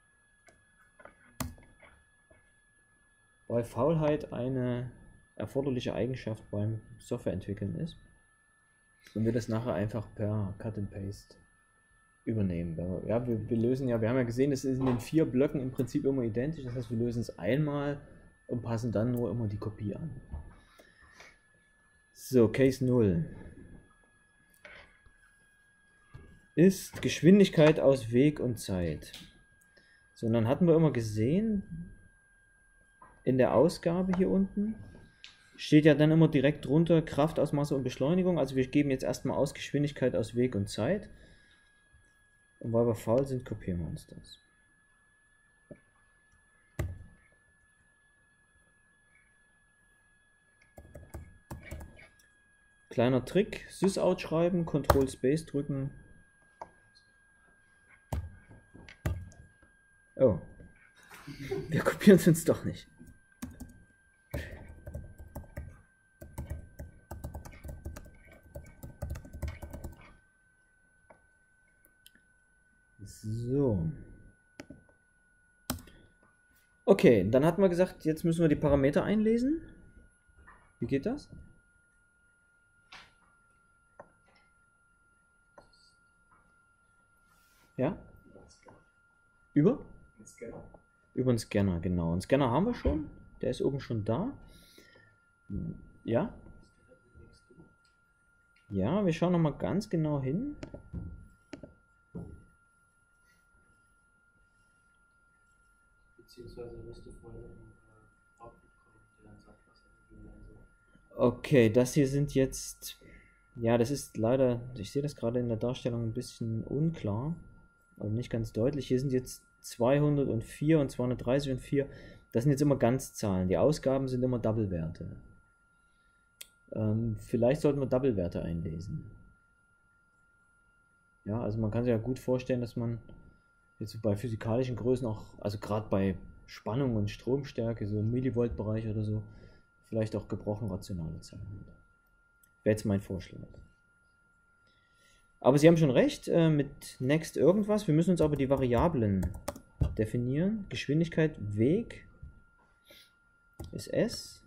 Weil Faulheit eine erforderliche Eigenschaft beim Softwareentwickeln ist. Und wir das nachher einfach per Cut and Paste übernehmen. Ja, wir lösen ja, wir haben ja gesehen, das ist in den 4 Blöcken im Prinzip immer identisch. Das heißt, wir lösen es einmal und passen dann nur immer die Kopie an. So, Case 0 ist Geschwindigkeit aus Weg und Zeit. So, und dann hatten wir immer gesehen, in der Ausgabe hier unten steht ja dann immer direkt drunter Kraft aus Masse und Beschleunigung. Also wir geben jetzt erstmal aus Geschwindigkeit aus Weg und Zeit. Und weil wir faul sind, kopieren wir uns das. Kleiner Trick, sysout schreiben, Ctrl Space drücken. Oh, wir kopieren es uns doch nicht. So. Okay, dann hatten wir gesagt, jetzt müssen wir die Parameter einlesen. Wie geht das? Ja? Über? Über den Scanner, genau. Einen Scanner haben wir schon. Der ist oben schon da. Ja? Ja, wir schauen nochmal ganz genau hin. Okay, das hier sind jetzt, ja, das ist leider, ich sehe das gerade in der Darstellung ein bisschen unklar, also nicht ganz deutlich. Hier sind jetzt 204 und 230 und 4, das sind jetzt immer Ganzzahlen. Die Ausgaben sind immer Double-Werte. Vielleicht sollten wir Double-Werte einlesen. Ja, also man kann sich ja gut vorstellen, dass man jetzt bei physikalischen Größen auch, also gerade bei Spannung und Stromstärke, so im Millivolt-Bereich oder so, vielleicht auch gebrochen rationale Zahlen hat. Wäre jetzt mein Vorschlag. Aber Sie haben schon recht, mit next irgendwas, wir müssen uns aber die Variablen definieren. Geschwindigkeit, Weg ist S.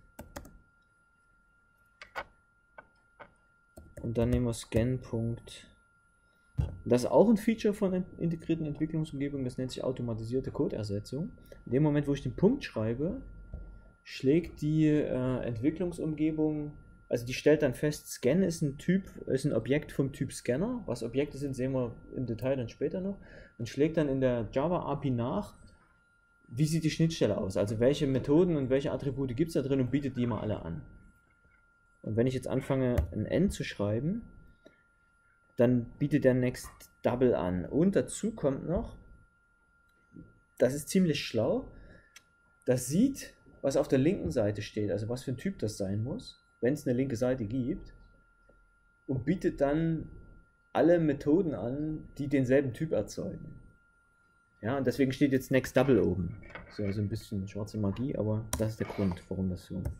Und dann nehmen wir Scan-Punkt. Das ist auch ein Feature von integrierten Entwicklungsumgebungen, das nennt sich automatisierte Codeersetzung. In dem Moment, wo ich den Punkt schreibe, schlägt die Entwicklungsumgebung, also die stellt dann fest, Scan ist ein Objekt vom Typ Scanner. Was Objekte sind, sehen wir im Detail dann später noch. Und schlägt dann in der Java API nach, wie sieht die Schnittstelle aus, also welche Methoden und welche Attribute gibt es da drin und bietet die mal alle an. Und wenn ich jetzt anfange, ein N zu schreiben, dann bietet der Next Double an. Und dazu kommt noch, das ist ziemlich schlau, das sieht, was auf der linken Seite steht, also was für ein Typ das sein muss, wenn es eine linke Seite gibt, und bietet dann alle Methoden an, die denselben Typ erzeugen. Ja, und deswegen steht jetzt Next Double oben. So ein bisschen schwarze Magie, aber das ist der Grund, warum das so.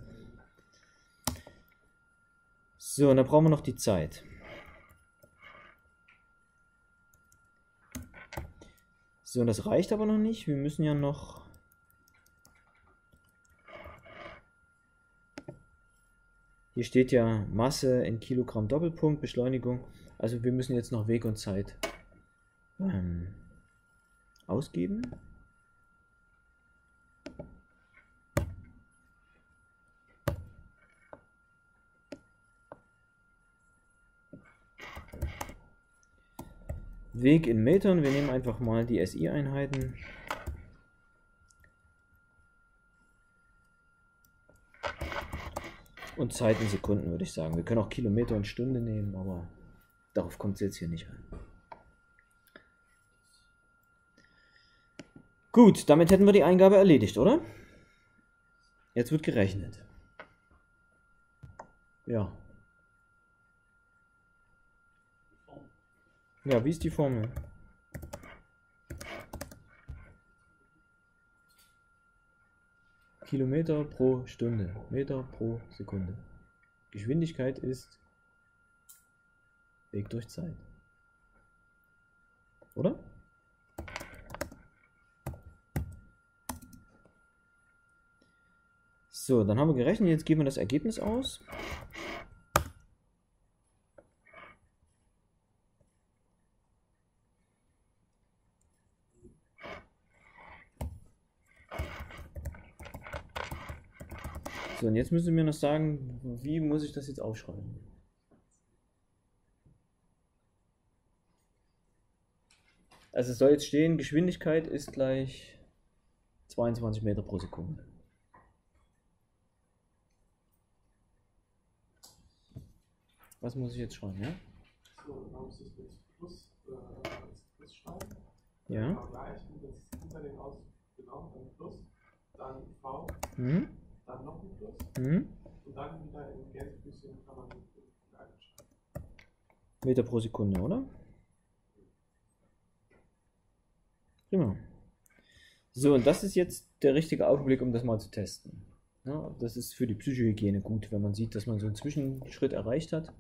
So, und dann brauchen wir noch die Zeit. So, und das reicht aber noch nicht. Wir müssen ja noch... Hier steht ja Masse in Kilogramm Doppelpunkt, Beschleunigung. Also wir müssen jetzt noch Weg und Zeit ausgeben. Weg in Metern, wir nehmen einfach mal die SI-Einheiten. Und Zeit in Sekunden, würde ich sagen. Wir können auch Kilometer und Stunde nehmen, aber darauf kommt es jetzt hier nicht an. Gut, damit hätten wir die Eingabe erledigt, oder? Jetzt wird gerechnet. Ja. Ja, wie ist die Formel? Kilometer pro Stunde, Meter pro Sekunde. Geschwindigkeit ist Weg durch Zeit. Oder? So, dann haben wir gerechnet, jetzt geben wir das Ergebnis aus. So, und jetzt müssen Sie mir noch sagen, wie muss ich das jetzt aufschreiben? Also es soll jetzt stehen, Geschwindigkeit ist gleich 22 Meter pro Sekunde. Was muss ich jetzt schreiben, ja? So, dann muss ich jetzt Plus schreiben. Ja. Vergleichen, das hinter den Aus, genau, dann Plus, dann V, dann noch ein Plus, und dann wieder in Gänsefüßchen kann man schreiben. Meter pro Sekunde, oder? Prima. So, und das ist jetzt der richtige Augenblick, um das mal zu testen. Ja, das ist für die Psychohygiene gut, wenn man sieht, dass man so einen Zwischenschritt erreicht hat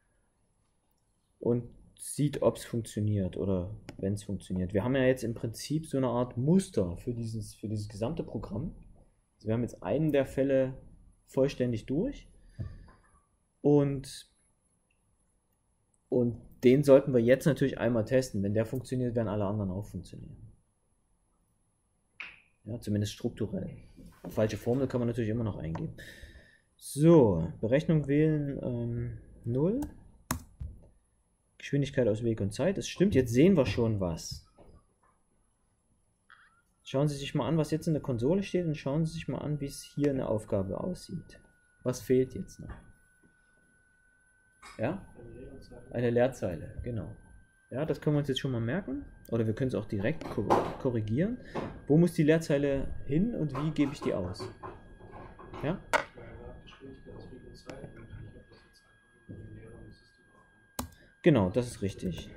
und sieht, ob es funktioniert oder wenn es funktioniert. Wir haben ja jetzt im Prinzip so eine Art Muster für dieses gesamte Programm. Also wir haben jetzt einen der Fälle vollständig durch und den sollten wir jetzt natürlich einmal testen. Wenn der funktioniert, werden alle anderen auch funktionieren. Ja, zumindest strukturell. Falsche Formel kann man natürlich immer noch eingeben. So, Berechnung wählen 0. Geschwindigkeit aus Weg und Zeit. Das stimmt, jetzt sehen wir schon was. Schauen Sie sich mal an, was jetzt in der Konsole steht und schauen Sie sich mal an, wie es hier in der Aufgabe aussieht. Was fehlt jetzt noch? Ja? Eine Leerzeile, genau. Ja, das können wir uns jetzt schon mal merken. Oder wir können es auch direkt korrigieren. Wo muss die Leerzeile hin und wie gebe ich die aus? Ja? Genau, das ist richtig.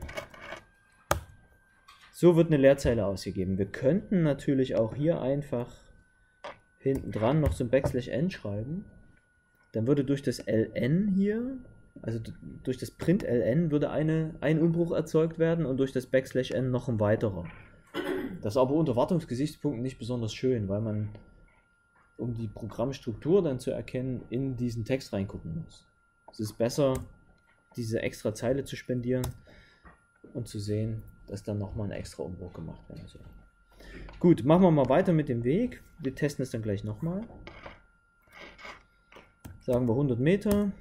So wird eine Leerzeile ausgegeben. Wir könnten natürlich auch hier einfach hinten dran noch so ein \n schreiben. Dann würde durch das ln hier, also durch das Print-ln, würde ein Umbruch erzeugt werden und durch das \n noch ein weiterer. Das ist aber unter Wartungsgesichtspunkten nicht besonders schön, weil man, um die Programmstruktur dann zu erkennen, in diesen Text reingucken muss. Es ist besser, diese extra Zeile zu spendieren und zu sehen, dass dann nochmal ein extra Umbruch gemacht werden soll. Gut, machen wir mal weiter mit dem Weg. Wir testen es dann gleich nochmal. Sagen wir 100 Meter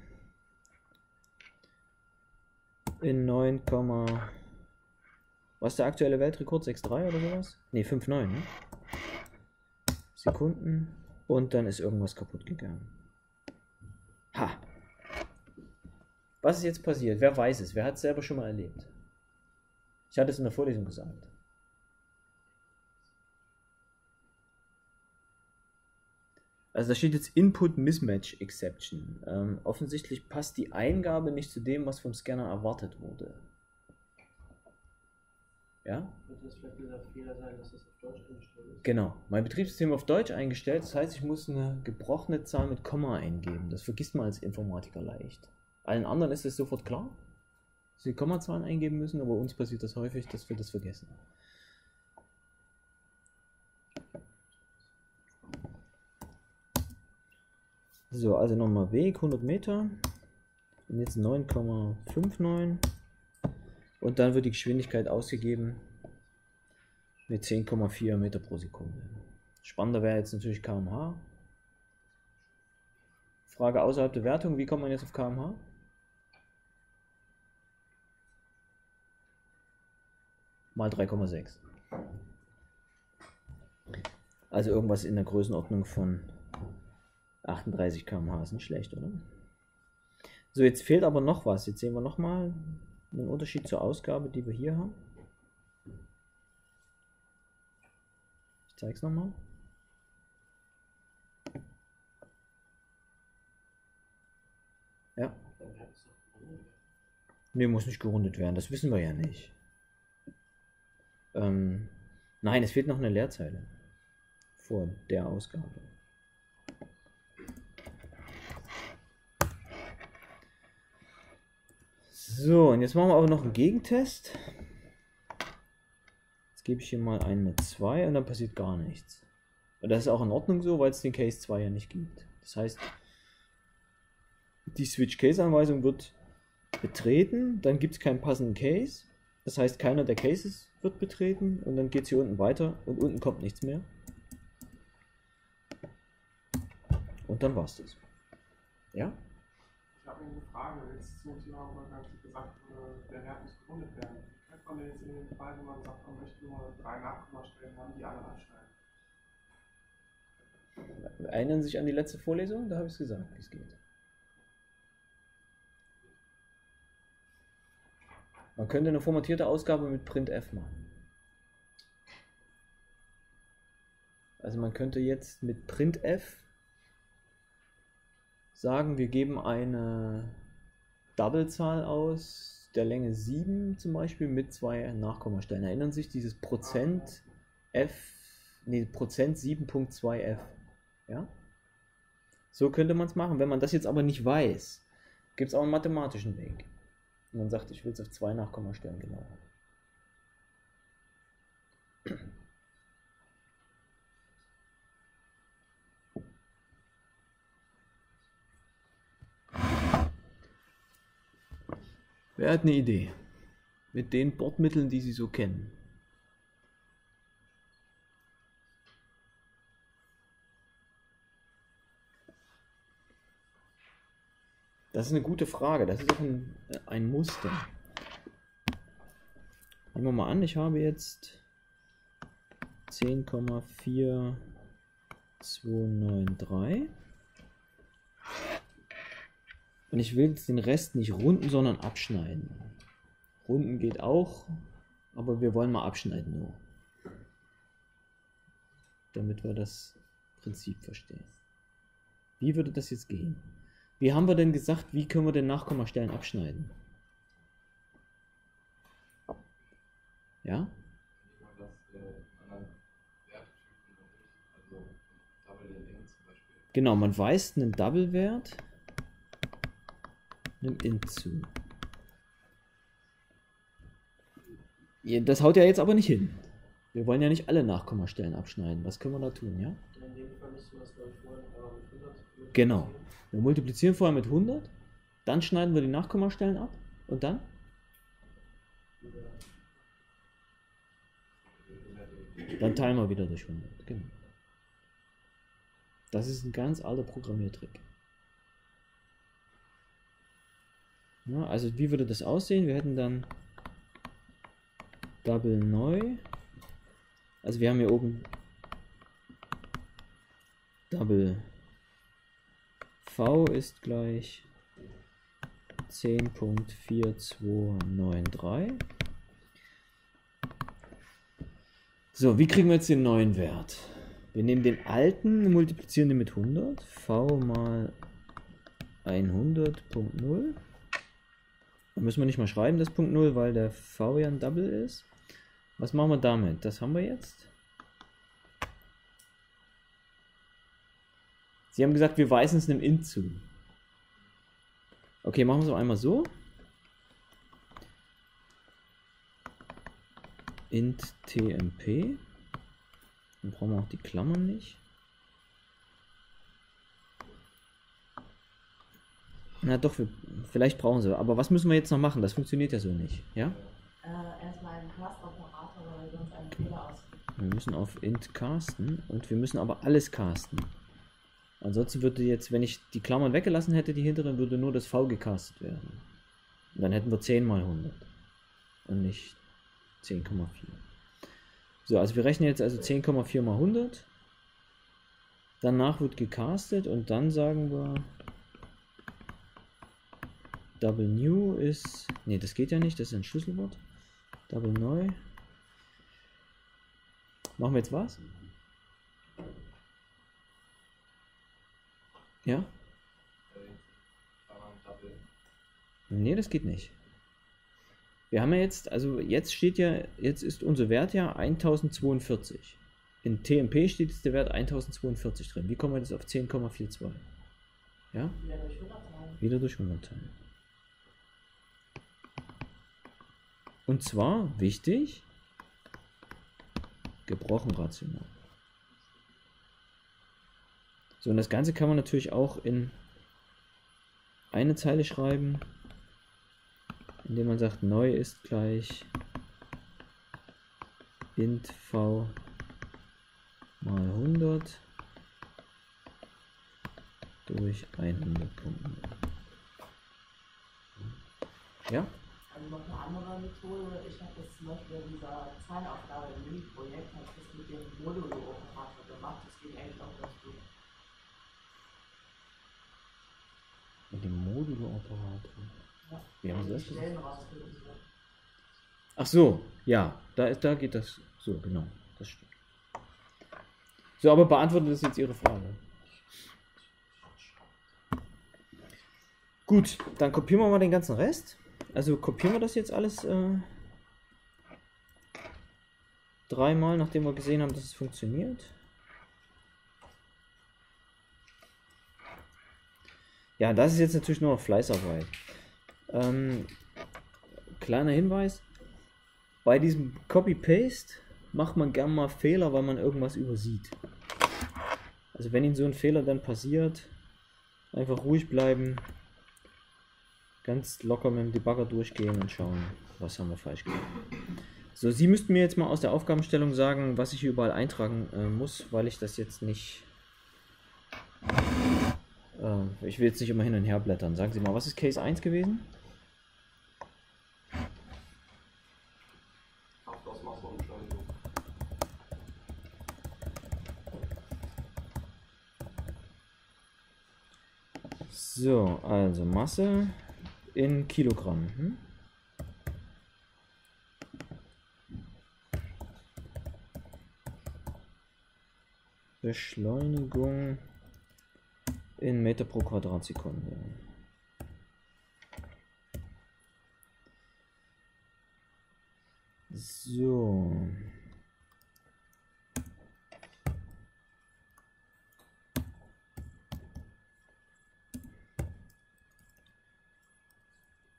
in 9, was ist der aktuelle Weltrekord? 6,3 oder sowas? Ne, 5,9 ne? Sekunden und dann ist irgendwas kaputt gegangen. Ha! Was ist jetzt passiert? Wer weiß es? Wer hat es selber schon mal erlebt? Ich hatte es in der Vorlesung gesagt. Also da steht jetzt Input Mismatch Exception. Offensichtlich passt die Eingabe nicht zu dem, was vom Scanner erwartet wurde. Ja? Wird das vielleicht dieser Fehler sein, dass das auf Deutsch eingestellt ist? Genau. Mein Betriebssystem auf Deutsch eingestellt, das heißt, ich muss eine gebrochene Zahl mit Komma eingeben. Das vergisst man als Informatiker leicht. Allen anderen ist es sofort klar, dass sie Kommazahlen eingeben müssen, aber uns passiert das häufig, dass wir das vergessen. So, also nochmal Weg, 100 Meter. Und jetzt 9,59. Und dann wird die Geschwindigkeit ausgegeben mit 10,4 Meter pro Sekunde. Spannender wäre jetzt natürlich km/h. Frage außerhalb der Wertung, wie kommt man jetzt auf km/h? Mal 3,6. Also irgendwas in der Größenordnung von 38 km/h ist nicht schlecht, oder? So, jetzt fehlt aber noch was. Jetzt sehen wir nochmal einen Unterschied zur Ausgabe, die wir hier haben. Ich zeige es nochmal. Ja. Ne, muss nicht gerundet werden, das wissen wir ja nicht. Nein, es fehlt noch eine Leerzeile vor der Ausgabe. So, und jetzt machen wir aber noch einen Gegentest. Jetzt gebe ich hier mal eine 2 und dann passiert gar nichts. Und das ist auch in Ordnung so, weil es den Case 2 ja nicht gibt. Das heißt, die Switch-Case-Anweisung wird betreten, dann gibt es keinen passenden Case. Das heißt, keiner der Cases wird betreten und dann geht es hier unten weiter und unten kommt nichts mehr. Und dann war es das. Ja? Ich habe eine Frage jetzt zum Thema, wo man gesagt wurde, der Wert muss gerundet werden. Kennt man jetzt in dem Fall, wenn man sagt, man möchte nur 3 Nachkommastellen haben, die alle abschneiden? Erinnern Sie sich an die letzte Vorlesung? Da habe ich es gesagt, wie es geht. Man könnte eine formatierte Ausgabe mit printf machen. Also man könnte jetzt mit printf sagen, wir geben eine Doublezahl aus der Länge 7 zum Beispiel mit 2 Nachkommastellen. Erinnern Sie sich dieses Prozent Prozent 7.2f. Ja? So könnte man es machen. Wenn man das jetzt aber nicht weiß, gibt es auch einen mathematischen Weg. Und man sagt, ich will es auf 2 Nachkommastellen genau. Wer hat eine Idee? Mit den Bordmitteln, die Sie so kennen. Das ist eine gute Frage. Das ist auch ein Muster. Nehmen wir mal an, ich habe jetzt 10,4293 und ich will jetzt den Rest nicht runden, sondern abschneiden. Runden geht auch, aber wir wollen mal abschneiden nur. Damit wir das Prinzip verstehen. Wie würde das jetzt gehen? Wie haben wir denn gesagt, wie können wir denn Nachkommastellen abschneiden? Ja? Genau, man weist einen Double-Wert einem Int zu. Das haut ja jetzt aber nicht hin. Wir wollen ja nicht alle Nachkommastellen abschneiden. Was können wir da tun, ja? In dem Fall müssen wir es, glaube ich, vorher mit 100. Genau. Wir multiplizieren vorher mit 100, dann schneiden wir die Nachkommastellen ab und dann? Dann teilen wir wieder durch 100. Genau. Das ist ein ganz alter Programmiertrick. Ja, also wie würde das aussehen? Wir hätten dann Double neu. Also wir haben hier oben Double V ist gleich 10.4293. So, wie kriegen wir jetzt den neuen Wert? Wir nehmen den alten, multiplizieren den mit 100. V mal 100.0. Da müssen wir nicht mal schreiben, das Punkt 0, weil der V ja ein Double ist. Was machen wir damit? Das haben wir jetzt. Sie haben gesagt, wir weisen es einem Int zu. Okay, machen wir es auch einmal so. Int tmp. Dann brauchen wir auch die Klammern nicht. Na doch, vielleicht brauchen sie. Aber was müssen wir jetzt noch machen? Das funktioniert ja so nicht. Ja? Erstmal einen Cast-Operator, weil wir sonst einen Fehler ausführen. Wir müssen auf int casten und wir müssen aber alles casten. Ansonsten würde jetzt, wenn ich die Klammern weggelassen hätte, die hinteren, würde nur das V gecastet werden. Und dann hätten wir 10 mal 100 und nicht 10,4. So, also wir rechnen jetzt also 10,4 mal 100. Danach wird gecastet und dann sagen wir Double new ist, nee, das geht ja nicht, das ist ein Schlüsselwort. Double neu. Machen wir jetzt was? Ja? Nee, das geht nicht. Wir haben ja jetzt, also jetzt steht ja, jetzt ist unser Wert ja 1042. In TMP steht jetzt der Wert 1042 drin. Wie kommen wir jetzt auf 10,42? Ja? Wieder durch 100 teilen. Wieder durch 100 teilen. Und zwar, wichtig, gebrochen rational. So, und das Ganze kann man natürlich auch in eine Zeile schreiben, indem man sagt, neu ist gleich int v mal 100 durch 100. Ja? Also noch eine andere Methode, ich habe das zum Beispiel in dieser Zeilenaufgabe im Mini-Projekt, habe ich das mit dem Modulo-Operator gemacht, das geht eigentlich auch ganz gut. Mit dem Modulo-Operator. Ja. Wie haben Sie das Stellen gesagt? rausfinden. Ach so, ja, da geht das so, genau, das stimmt. So, aber beantwortet das jetzt Ihre Frage? Gut, dann kopieren wir mal den ganzen Rest. Also kopieren wir das jetzt alles dreimal, nachdem wir gesehen haben, dass es funktioniert. Ja, das ist jetzt natürlich nur noch Fleißarbeit. Kleiner Hinweis, bei diesem Copy-Paste macht man gern mal Fehler, weil man irgendwas übersieht. Also wenn Ihnen so ein Fehler dann passiert, einfach ruhig bleiben, ganz locker mit dem Debugger durchgehen und schauen, was haben wir falsch gemacht. So, Sie müssten mir jetzt mal aus der Aufgabenstellung sagen, was ich hier überall eintragen muss, weil ich das jetzt nicht... ich will jetzt nicht immer hin und her blättern. Sagen Sie mal, was ist Case 1 gewesen? So, also Masse in Kilogramm. Beschleunigung in Meter pro Quadratsekunde. So.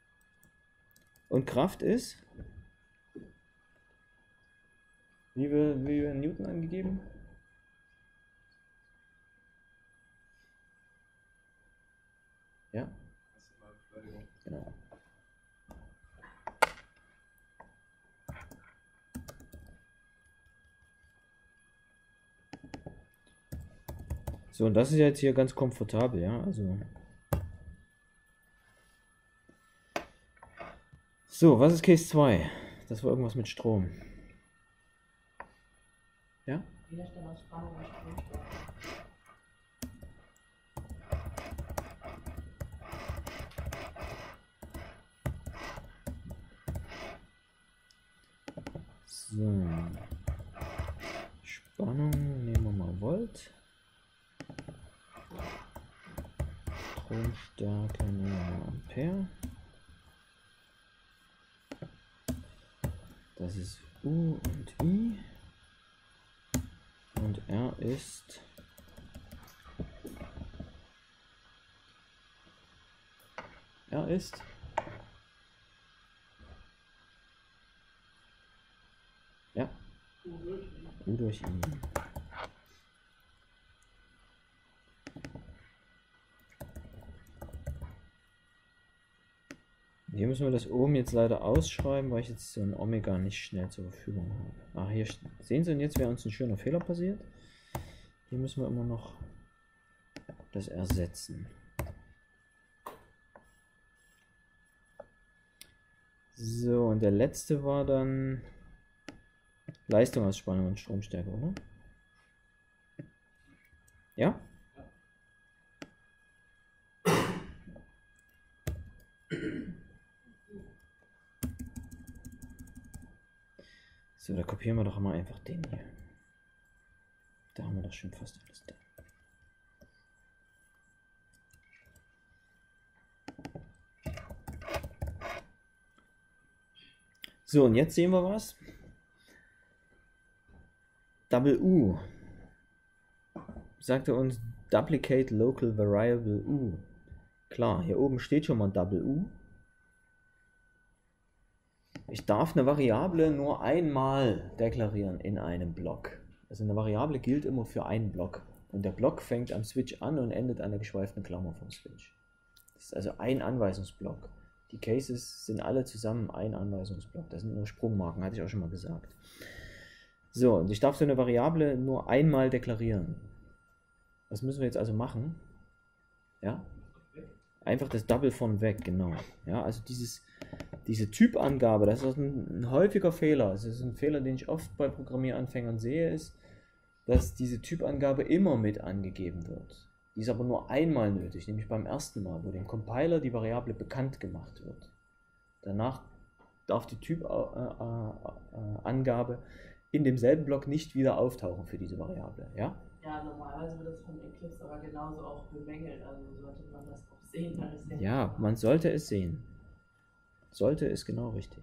Und Kraft ist? Wie Millionen Newton angegeben? Ja, genau. So, und das ist jetzt hier ganz komfortabel, ja, also. So, was ist Case 2? Das war irgendwas mit Strom. Ja? Widerstand aus Spannung und Stromstärke. So. Spannung, nehmen wir mal Volt. Stromstärke, nehmen wir mal Ampere. Das ist U und I. Und R ist ja, U durch I. Hier müssen wir das oben jetzt leider ausschreiben, weil ich jetzt so ein Omega nicht schnell zur Verfügung habe. Ah, hier sehen Sie, und jetzt wäre uns ein schöner Fehler passiert. Hier müssen wir immer noch das ersetzen. So, und der letzte war dann Leistung aus Spannung und Stromstärke, oder? Ja? So, da kopieren wir doch mal einfach den hier. Da haben wir doch schon fast alles da. So, und jetzt sehen wir was. Double U. Sagt er uns Duplicate Local Variable U. Klar, hier oben steht schon mal Double U. Ich darf eine Variable nur einmal deklarieren in einem Block. Also eine Variable gilt immer für einen Block. Und der Block fängt am Switch an und endet an der geschweiften Klammer vom Switch. Das ist also ein Anweisungsblock. Die Cases sind alle zusammen ein Anweisungsblock. Das sind nur Sprungmarken, hatte ich auch schon mal gesagt. So, und ich darf so eine Variable nur einmal deklarieren. Was müssen wir jetzt also machen? Ja? Einfach das Double von weg, genau. Ja, also diese Typangabe, das ist ein häufiger Fehler. Das ist ein Fehler, den ich oft bei Programmieranfängern sehe, ist, dass diese Typangabe immer mit angegeben wird. Die ist aber nur einmal nötig, nämlich beim ersten Mal, wo dem Compiler die Variable bekannt gemacht wird. Danach darf die Typangabe in demselben Block nicht wieder auftauchen für diese Variable. Ja? Ja, normalerweise wird das von Eclipse aber genauso auch bemängelt, also sollte man das auch sehen. Ja, man sollte es sehen. Sollte ist genau richtig.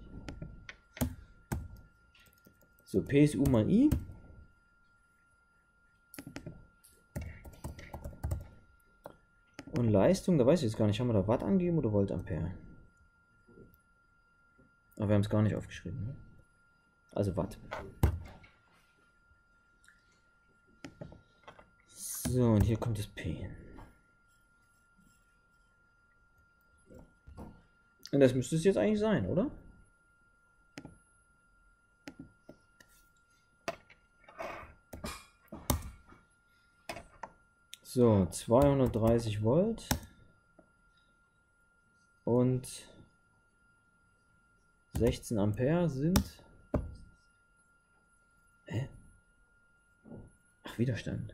So, P ist U mal I. Und Leistung, da weiß ich jetzt gar nicht, haben wir da Watt angegeben oder Voltampere? Aber wir haben es gar nicht aufgeschrieben. Ne? Also Watt. So, und hier kommt das P. Und das müsste es jetzt eigentlich sein, oder? So, 230 Volt und 16 Ampere sind... Hä? Ach, Widerstand.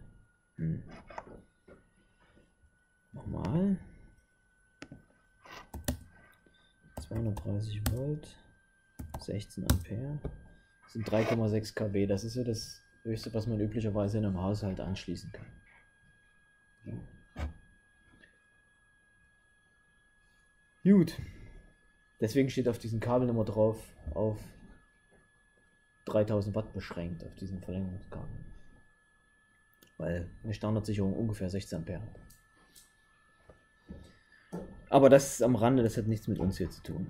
Nochmal. 230 Volt, 16 Ampere. Das sind 3,6 kW. Das ist ja das Höchste, was man üblicherweise in einem Haushalt anschließen kann. Gut. Deswegen steht auf diesem Kabel immer drauf, auf 3000 Watt beschränkt, auf diesem Verlängerungskabel. Weil eine Standardsicherung ungefähr 16 Ampere hat. Aber das ist am Rande, das hat nichts mit uns hier zu tun.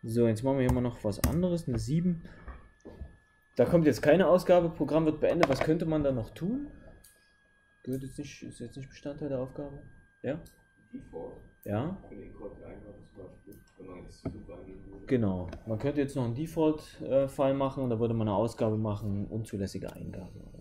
So, jetzt machen wir hier mal noch was anderes, eine 7. Da kommt jetzt keine Ausgabe, Programm wird beendet. Was könnte man da noch tun? Gehört jetzt nicht, ist jetzt nicht Bestandteil der Aufgabe? Ja? Default. Ja? Für den Code eingaben zum Beispiel. Wenn man jetzt super eingeben würde. Genau. Man könnte jetzt noch einen Default-File machen und da würde man eine Ausgabe machen, unzulässige Eingabe.